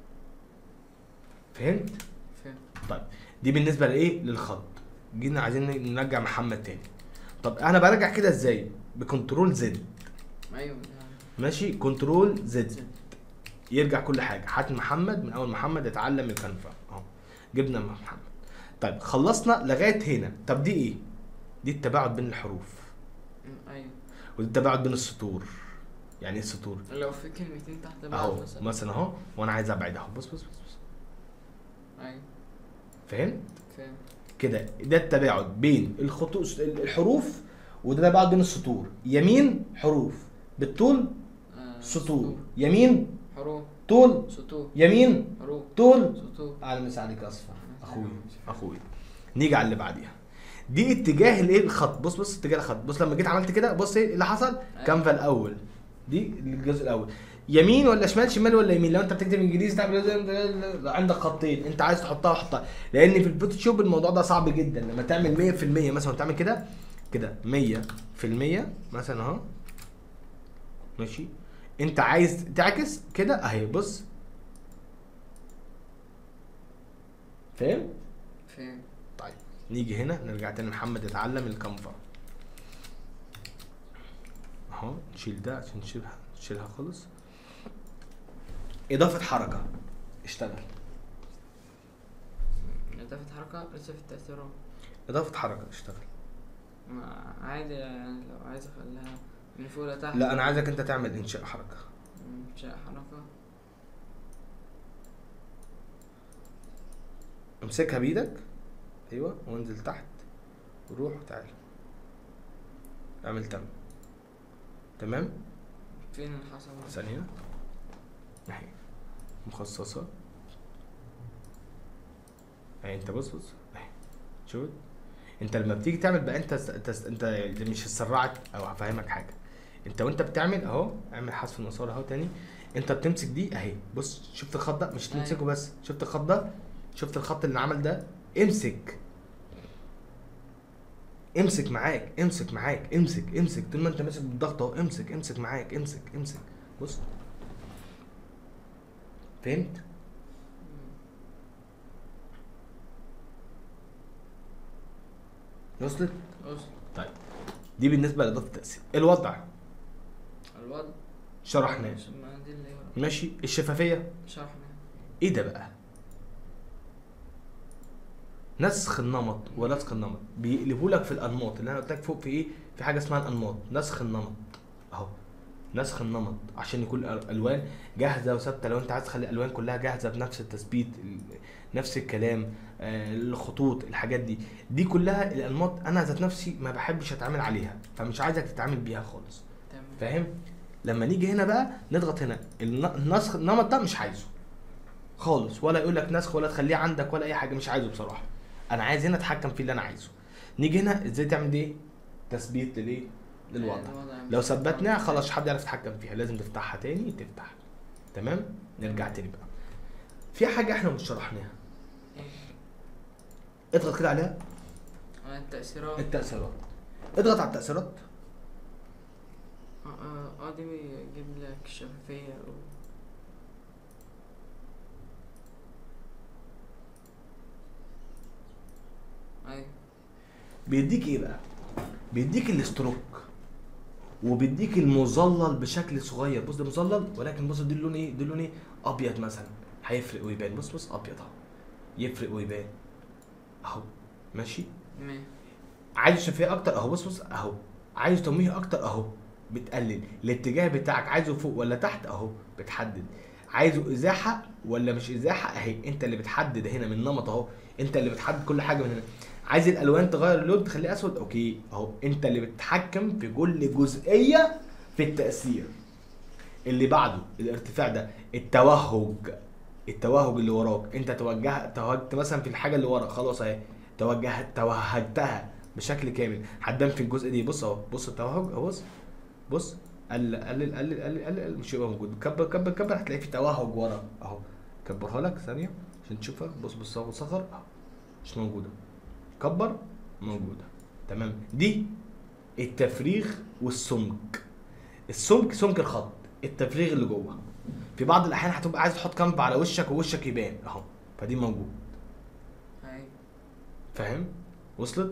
فهمت؟ طيب دي بالنسبه لايه؟ للخط. جينا عايزين نرجع محمد تاني. طب انا برجع كده ازاي؟ بكنترول زد. ايوه ماشي. كنترول زد يرجع كل حاجه. هات محمد من اول محمد اتعلم الكنفه اهو. جبنا محمد. طيب خلصنا لغايه هنا. طب دي ايه؟ دي التباعد بين الحروف. ايوه. ودي التباعد بين السطور. يعني ايه السطور؟ لو في كلمتين تحت بعض اهو مثلا اهو وانا عايز ابعد اهو. بص. ايوه. فهمت؟ فاهم. كده ده التباعد بين الخطوط الحروف، وده تباعد بين السطور. يمين حروف بالطول سطور. يمين حروف طول سطور. يمين حروف طول سطور. على مساعدك اصفر. اخوي نيجي على اللي بعديها. دي اتجاه الايه؟ الخط. بص اتجاه الخط. بص لما جيت عملت كده بص ايه اللي حصل؟ كانفا الاول. دي الجزء الاول. يمين ولا شمال؟ شمال ولا يمين؟ لو انت بتكتب انجليزي تعمل عندك خطين انت عايز تحطها. لان في الفوتوشوب الموضوع ده صعب جدا. لما تعمل 100% مثلا تعمل كده 100% مثلا اهو. ماشي. انت عايز تعكس كده اهي. بص فاهم؟ طيب نيجي هنا نرجع تاني محمد يتعلم الكانفا اهو. نشيل ده عشان نشيلها خالص. اضافه حركه. اشتغل. اضافه حركه لسه في التاثيرات. اضافه حركه. اشتغل. عادي يعني لو عايز اخليها من فوق لتحت. لا انا عايزك انت تعمل انشاء حركه. انشاء حركه. امسكها بايدك. ايوه وانزل تحت وروح وتعالى. اعمل تمام. فين الحصى؟ ثانيه اهي مخصصه اهي. انت بص اهي. شوف انت لما بتيجي تعمل بقى انت مش هتسرعك او هفهمك حاجه. انت وانت بتعمل اهو اعمل حذف المسار اهو تاني. انت بتمسك دي اهي. بص شفت الخط ده؟ مش تمسكه بس. شفت الخط ده؟ شفت الخط اللي عمل ده؟ امسك معاك. امسك طول ما انت ماسك بالضغط اهو. امسك معاك. امسك. بص فهمت؟ وصلت؟ طيب دي بالنسبه لاضافه التاثير. الوضع شرحناه. ماشي. الشفافيه شرحناه. ايه ده بقى؟ نسخ النمط ولصق النمط. بيقلبوا لك في الانماط اللي انا قلت لك فوق. في ايه؟ في حاجه اسمها الانماط. نسخ النمط اهو. نسخ النمط عشان يكون الالوان جاهزه وثابته. لو انت عايز تخلي الالوان كلها جاهزه بنفس التثبيت نفس الكلام الخطوط الحاجات دي كلها الانماط انا ذات نفسي ما بحبش اتعامل عليها. فمش عايزك تتعامل بيها خالص. فاهم؟ لما نيجي هنا بقى نضغط هنا النسخ النمط ده مش عايزه خالص. ولا يقول لك نسخ ولا تخليه عندك ولا اي حاجه. مش عايزه بصراحه. انا عايز هنا اتحكم في اللي انا عايزه. نيجي هنا ازاي تعمل دي؟ تثبيت للايه؟ للوضع. الوضع لو مش ثبتناها هينفع. خلاص مش حد يعرف يتحكم فيها، لازم تفتحها تاني تفتح. تمام. نرجع تاني بقى، في حاجه احنا مش شرحناها، ايه؟ اضغط كده عليها. التأثيرات. التأثيرات، اضغط على التأثيرات. دي بيجيب لك الشفافية ايوه. بيديك ايه بقى؟ بيديك الاستروك، وبيديك المظلل بشكل صغير. بص ده مظلل، ولكن بص دي اللون ايه؟ دي اللون ايه؟ ابيض مثلا، هيفرق ويبان. بص بص ابيض اهو، يفرق ويبان اهو. ماشي. تمام. عايز شفافيه اكتر اهو، بص بص اهو. عايز تمويه اكتر اهو، بتقلل. الاتجاه بتاعك عايزه فوق ولا تحت اهو، بتحدد. عايزه ازاحه ولا مش ازاحه اهي، انت اللي بتحدد هنا من نمط اهو، انت اللي بتحدد كل حاجه من هنا. عايز الالوان تغير اللون تخليه اسود، اوكي اهو، انت اللي بتتحكم في كل جزئيه في التاثير. اللي بعده الارتفاع ده التوهج، التوهج اللي وراك، انت توهجت مثلا في الحاجه اللي ورا، خلاص اهي توهجتها بشكل كامل. حدام في الجزء دي، بص اهو، بص التوهج اهو، بص بص، قلل مش هيبقى موجود. كبر كبر كبر، هتلاقي في توهج ورا اهو. كبرها لك ثانيه عشان تشوفها. بص بص اهو، صغر اهو، مش موجوده. كبر، موجوده. تمام. دي التفريغ والسمك. السمك سمك الخط، التفريغ اللي جوه. في بعض الاحيان هتبقى عايز تحط كامب على وشك ووشك يبان اهو، فدي موجود. ايوه. فاهم؟ وصلت؟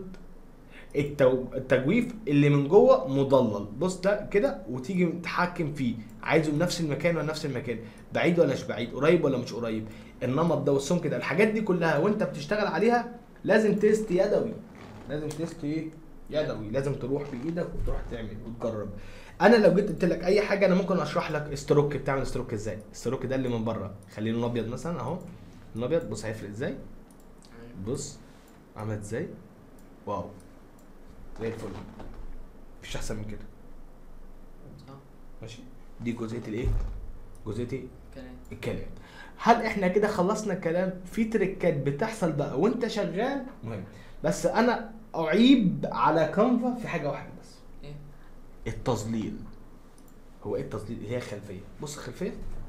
التجويف اللي من جوه مضلل، بص ده كده، وتيجي تحكم فيه، عايزه بنفس المكان ولا نفس المكان، بعيد ولا مش بعيد، قريب ولا مش قريب، النمط ده والسمك ده. الحاجات دي كلها وانت بتشتغل عليها لازم تيست يدوي. لازم تيست ايه؟ يدوي. لازم تروح بايدك وتروح تعمل وتجرب. انا لو جيت قلت لك اي حاجه انا ممكن اشرح لك استروك، بتعمل استروك ازاي. الستروك ده اللي من بره خليه لون ابيض مثلا اهو، لون ابيض. بص هيفرق ازاي، ايوه. بص عمل ازاي، واو، زي الفل، مفيش احسن من كده. صح. ماشي. دي جزئيه الايه؟ جزئيه ايه؟ كلام. الكلام. هل احنا كده خلصنا الكلام؟ في تريكات بتحصل بقى وانت شغال مهم، بس انا اعيب على كانفا في حاجه واحده بس. ايه؟ التظليل. هو ايه التظليل؟ هي خلفيه. بص الخلفيه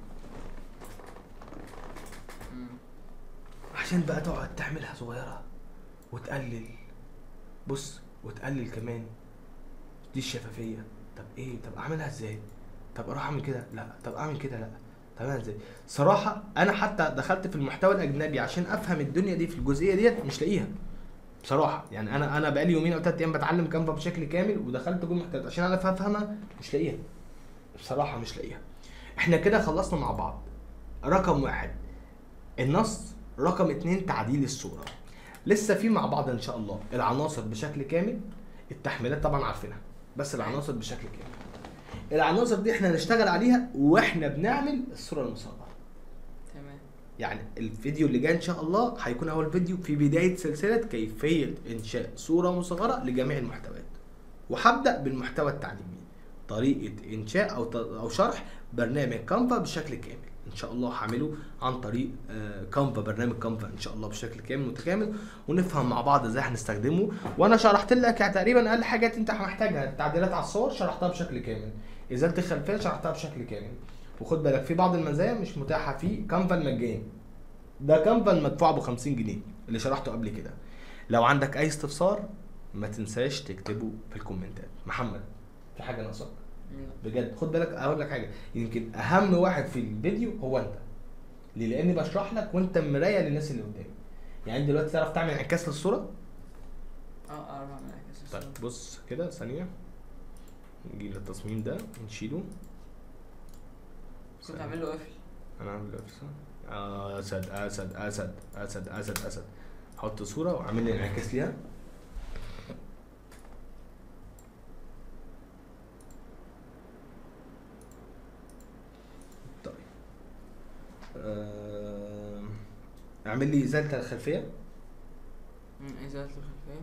عشان بقى تقعد تعملها صغيره وتقلل، بص وتقلل كمان. دي الشفافيه. طب ايه؟ طب اعملها ازاي؟ طب اروح اعمل كده؟ لا. طب اعمل كده؟ لا. طب اعملها ازاي؟ صراحه انا حتى دخلت في المحتوى الاجنبي عشان افهم الدنيا دي في الجزئيه ديت، مش لاقيها بصراحه. يعني انا بقالي يومين او 3 ايام بتعلم كانفا بشكل كامل، ودخلت جوه محتوى عشان انا افهمها، مش لاقيها بصراحه، مش لاقيها. احنا كده خلصنا مع بعض. رقم 1 النص، رقم 2 تعديل الصوره. لسه في مع بعض ان شاء الله العناصر بشكل كامل. التحميلات طبعا عارفينها، بس العناصر بشكل كامل. العناصر دي احنا هنشتغل عليها واحنا بنعمل الصوره المصغره. تمام. يعني الفيديو اللي جاي ان شاء الله هيكون اول فيديو في بدايه سلسله كيفيه انشاء صوره مصغره لجميع المحتويات. وهبدا بالمحتوى التعليمي، طريقه انشاء او شرح برنامج كانفا بشكل كامل. ان شاء الله هعمله عن طريق كانفا، برنامج كانفا ان شاء الله بشكل كامل متكامل، ونفهم مع بعض ازاي هنستخدمه. وانا شرحت لك يعني تقريبا اقل حاجات انت محتاجها. التعديلات على الصور شرحتها بشكل كامل، ازاله الخلفيه شرحتها بشكل كامل. وخد بالك في بعض المزايا مش متاحه في كانفا المجاني، ده كانفا المدفوع ب 50 جنيه اللي شرحته قبل كده. لو عندك اي استفسار ما تنساش تكتبه في الكومنتات. محمد، في حاجه ناقصاك؟ بجد خد بالك، اقول لك حاجه، يمكن اهم واحد في الفيديو هو انت. ليه؟ لاني بشرح لك وانت مرايه للناس اللي قدامي. يعني دلوقتي تعرف تعمل انعكاس للصوره؟ اعرف اعمل انعكاس. طيب بص كده ثانيه، نجيب التصميم ده نشيله. كنت اعمل له قفل. انا عامل قفل. اسد اسد اسد اسد اسد اسد. حط صوره واعمل لي انعكاس ليها. طيب اعمل لي ازاله الخلفيه. ازاله الخلفيه.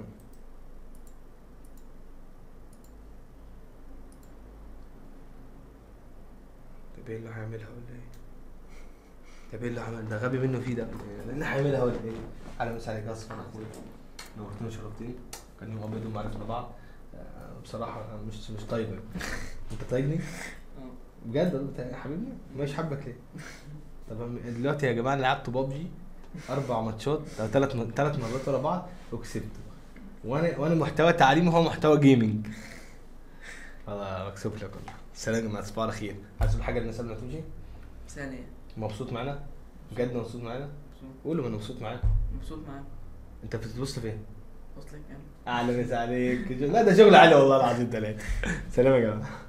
طب ايه اللي هيعملها ولا ايه؟ طب ايه اللي عمل ده؟ غبي منه فيه ده، اللي هيعملها ولا ايه؟ على مسا عليك اصلا اخويا، نورتني وشرفتني، كان يوم ابيض وما عرفنا بعض. بصراحه أنا مش طايقك. انت طايقني بجد والله يا حبيبي؟ مش حابك ليه؟ طب دلوقتي يا جماعه لعبت بابجي 4 ماتشات او 3 مرات ورا بعض وكسبته، وانا محتوى تعليمي هو محتوى جيمنج. والله مكسوف لك والله. سلام يا جماعه، تصبحوا على خير. عايز حاجه للناس قبل ما تمشي؟ ثانية. مبسوط معانا؟ بجد مبسوط معانا؟ مبسوط. قولوا انا مبسوط معاك. مبسوط معاك. انت بتبص فين؟ وصلك كام؟ اعلى مسا عليك. لا ده شغل عالي والله العظيم 3. سلام يا جماعه.